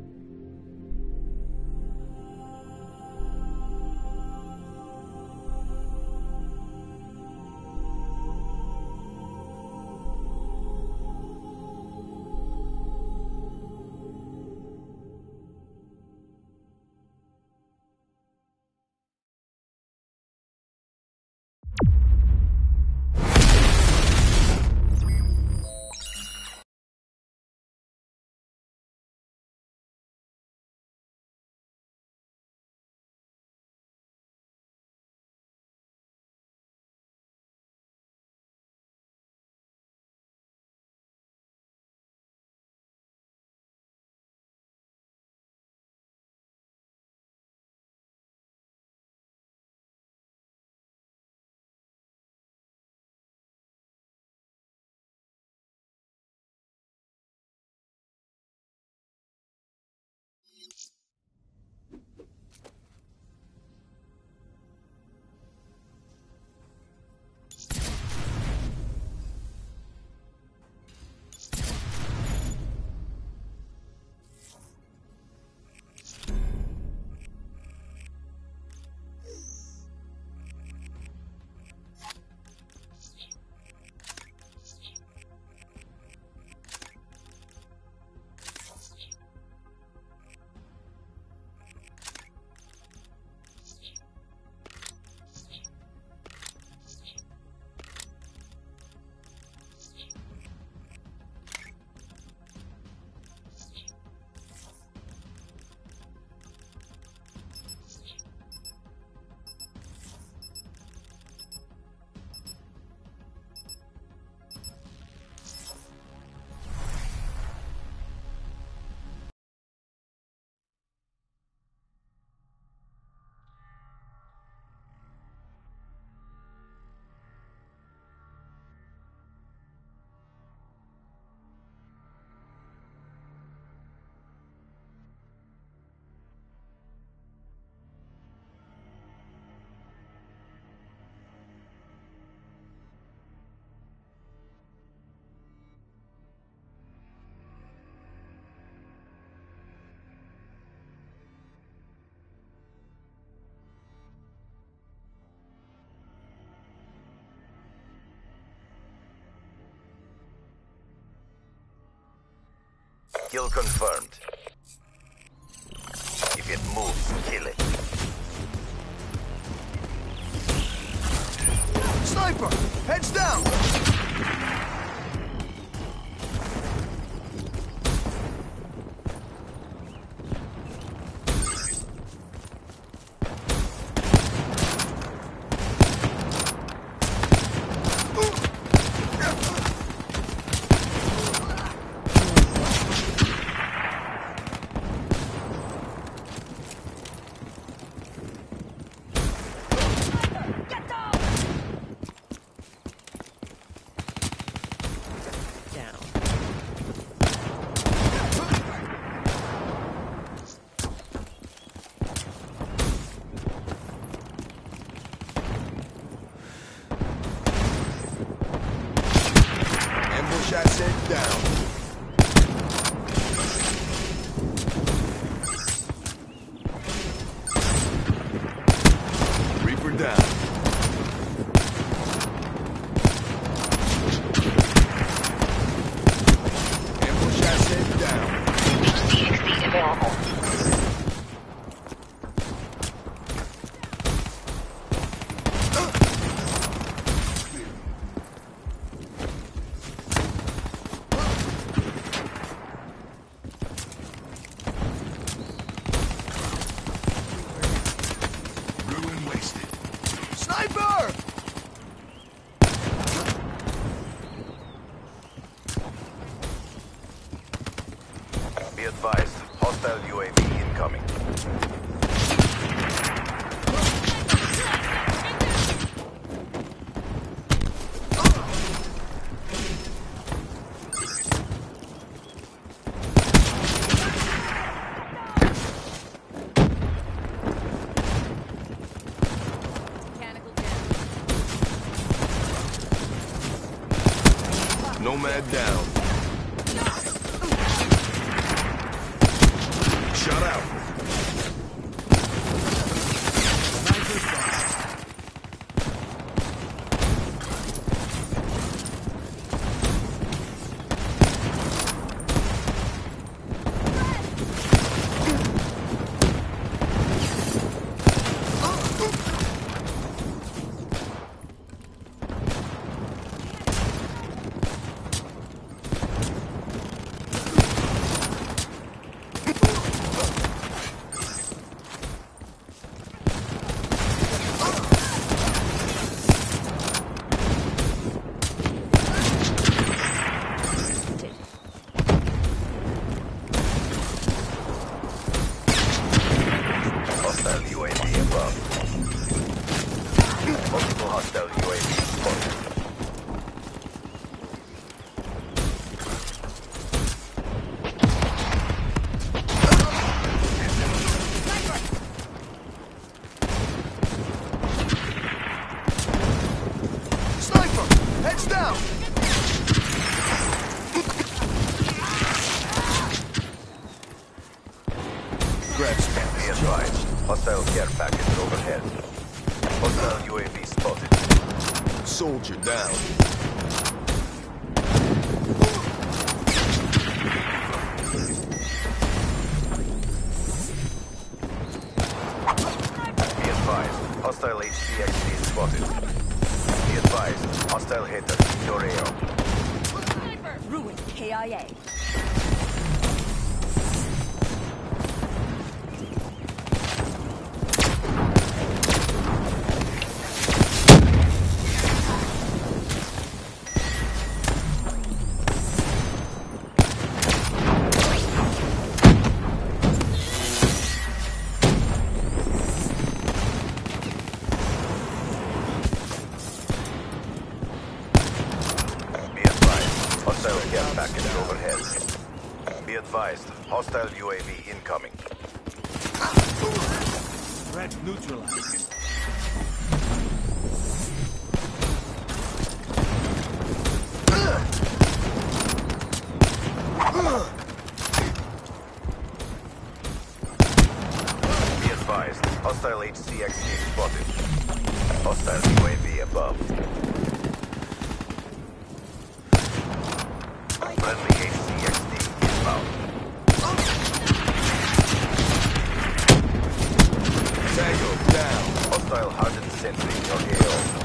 Kill confirmed. If it moves, kill it. Sniper! Heads down! Asset down. Reaper down. Ambush asset down. HCXD available. Nomad down. Shut out. Hostile care package overhead. Hostile UAV spotted. Soldier down. Be advised, hostile HCXD spotted. Be advised, hostile hitter in your AO. Ruin KIA. Hostile UAV incoming. Threat neutralized. Be advised, hostile HCXD spotted. Hostile UAV above. Friendly HCXD inbound. Tango down. Hostile hardened sentry in your AO.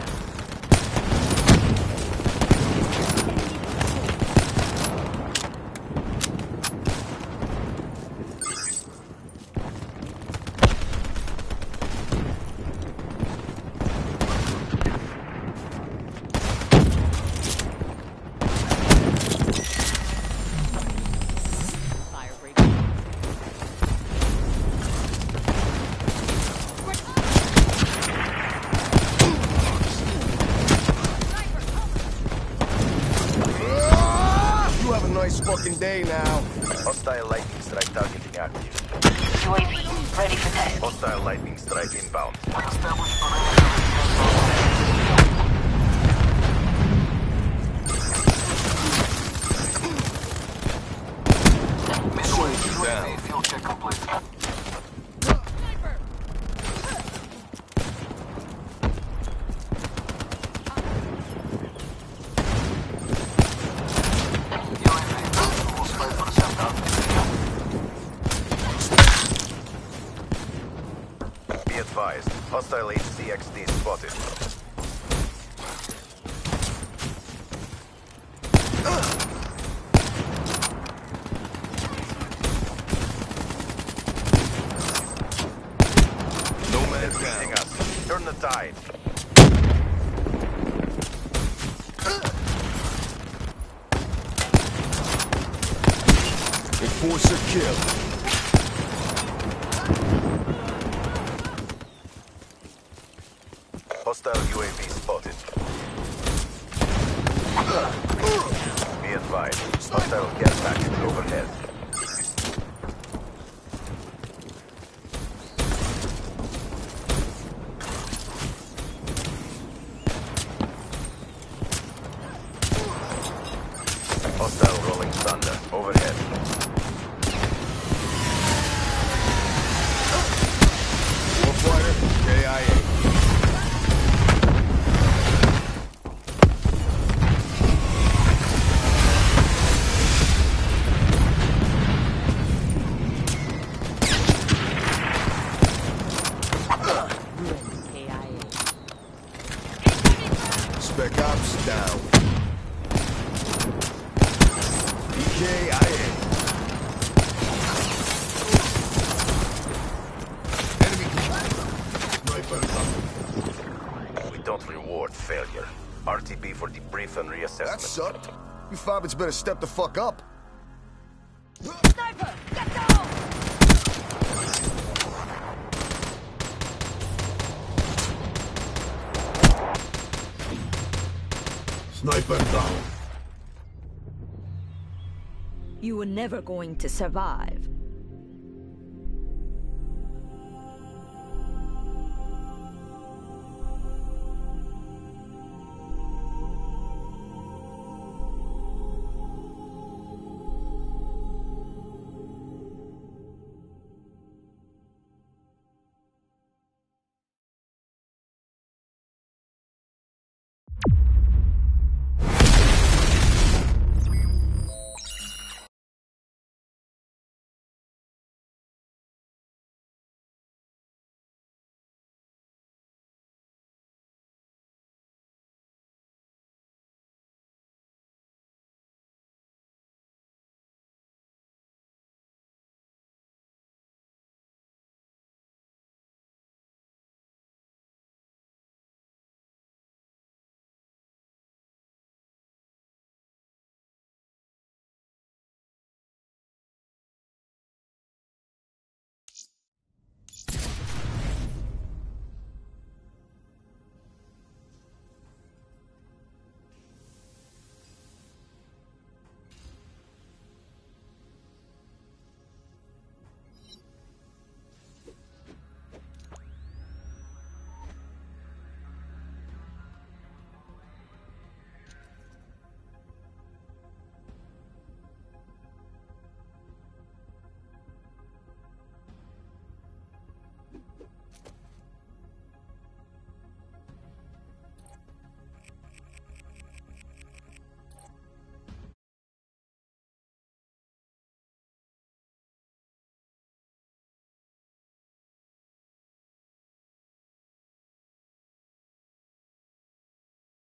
Fucking day now. Hostile lightning strike targeting active. UAV ready for test. Hostile lightning strike inbound. Soldier down. Field check complete. Hostile HCXD spotted. Nomad They're down. us. Turn the tide. Enforcer kill. Hostile UAV spotted. Be advised, hostile gas package overhead. Spec Ops down. EKIA. Enemy. We don't reward failure. RTB for debrief and reassessment. That sucked. You fobbits better step the fuck up. Sniper, get down! Sniper down. You were never going to survive.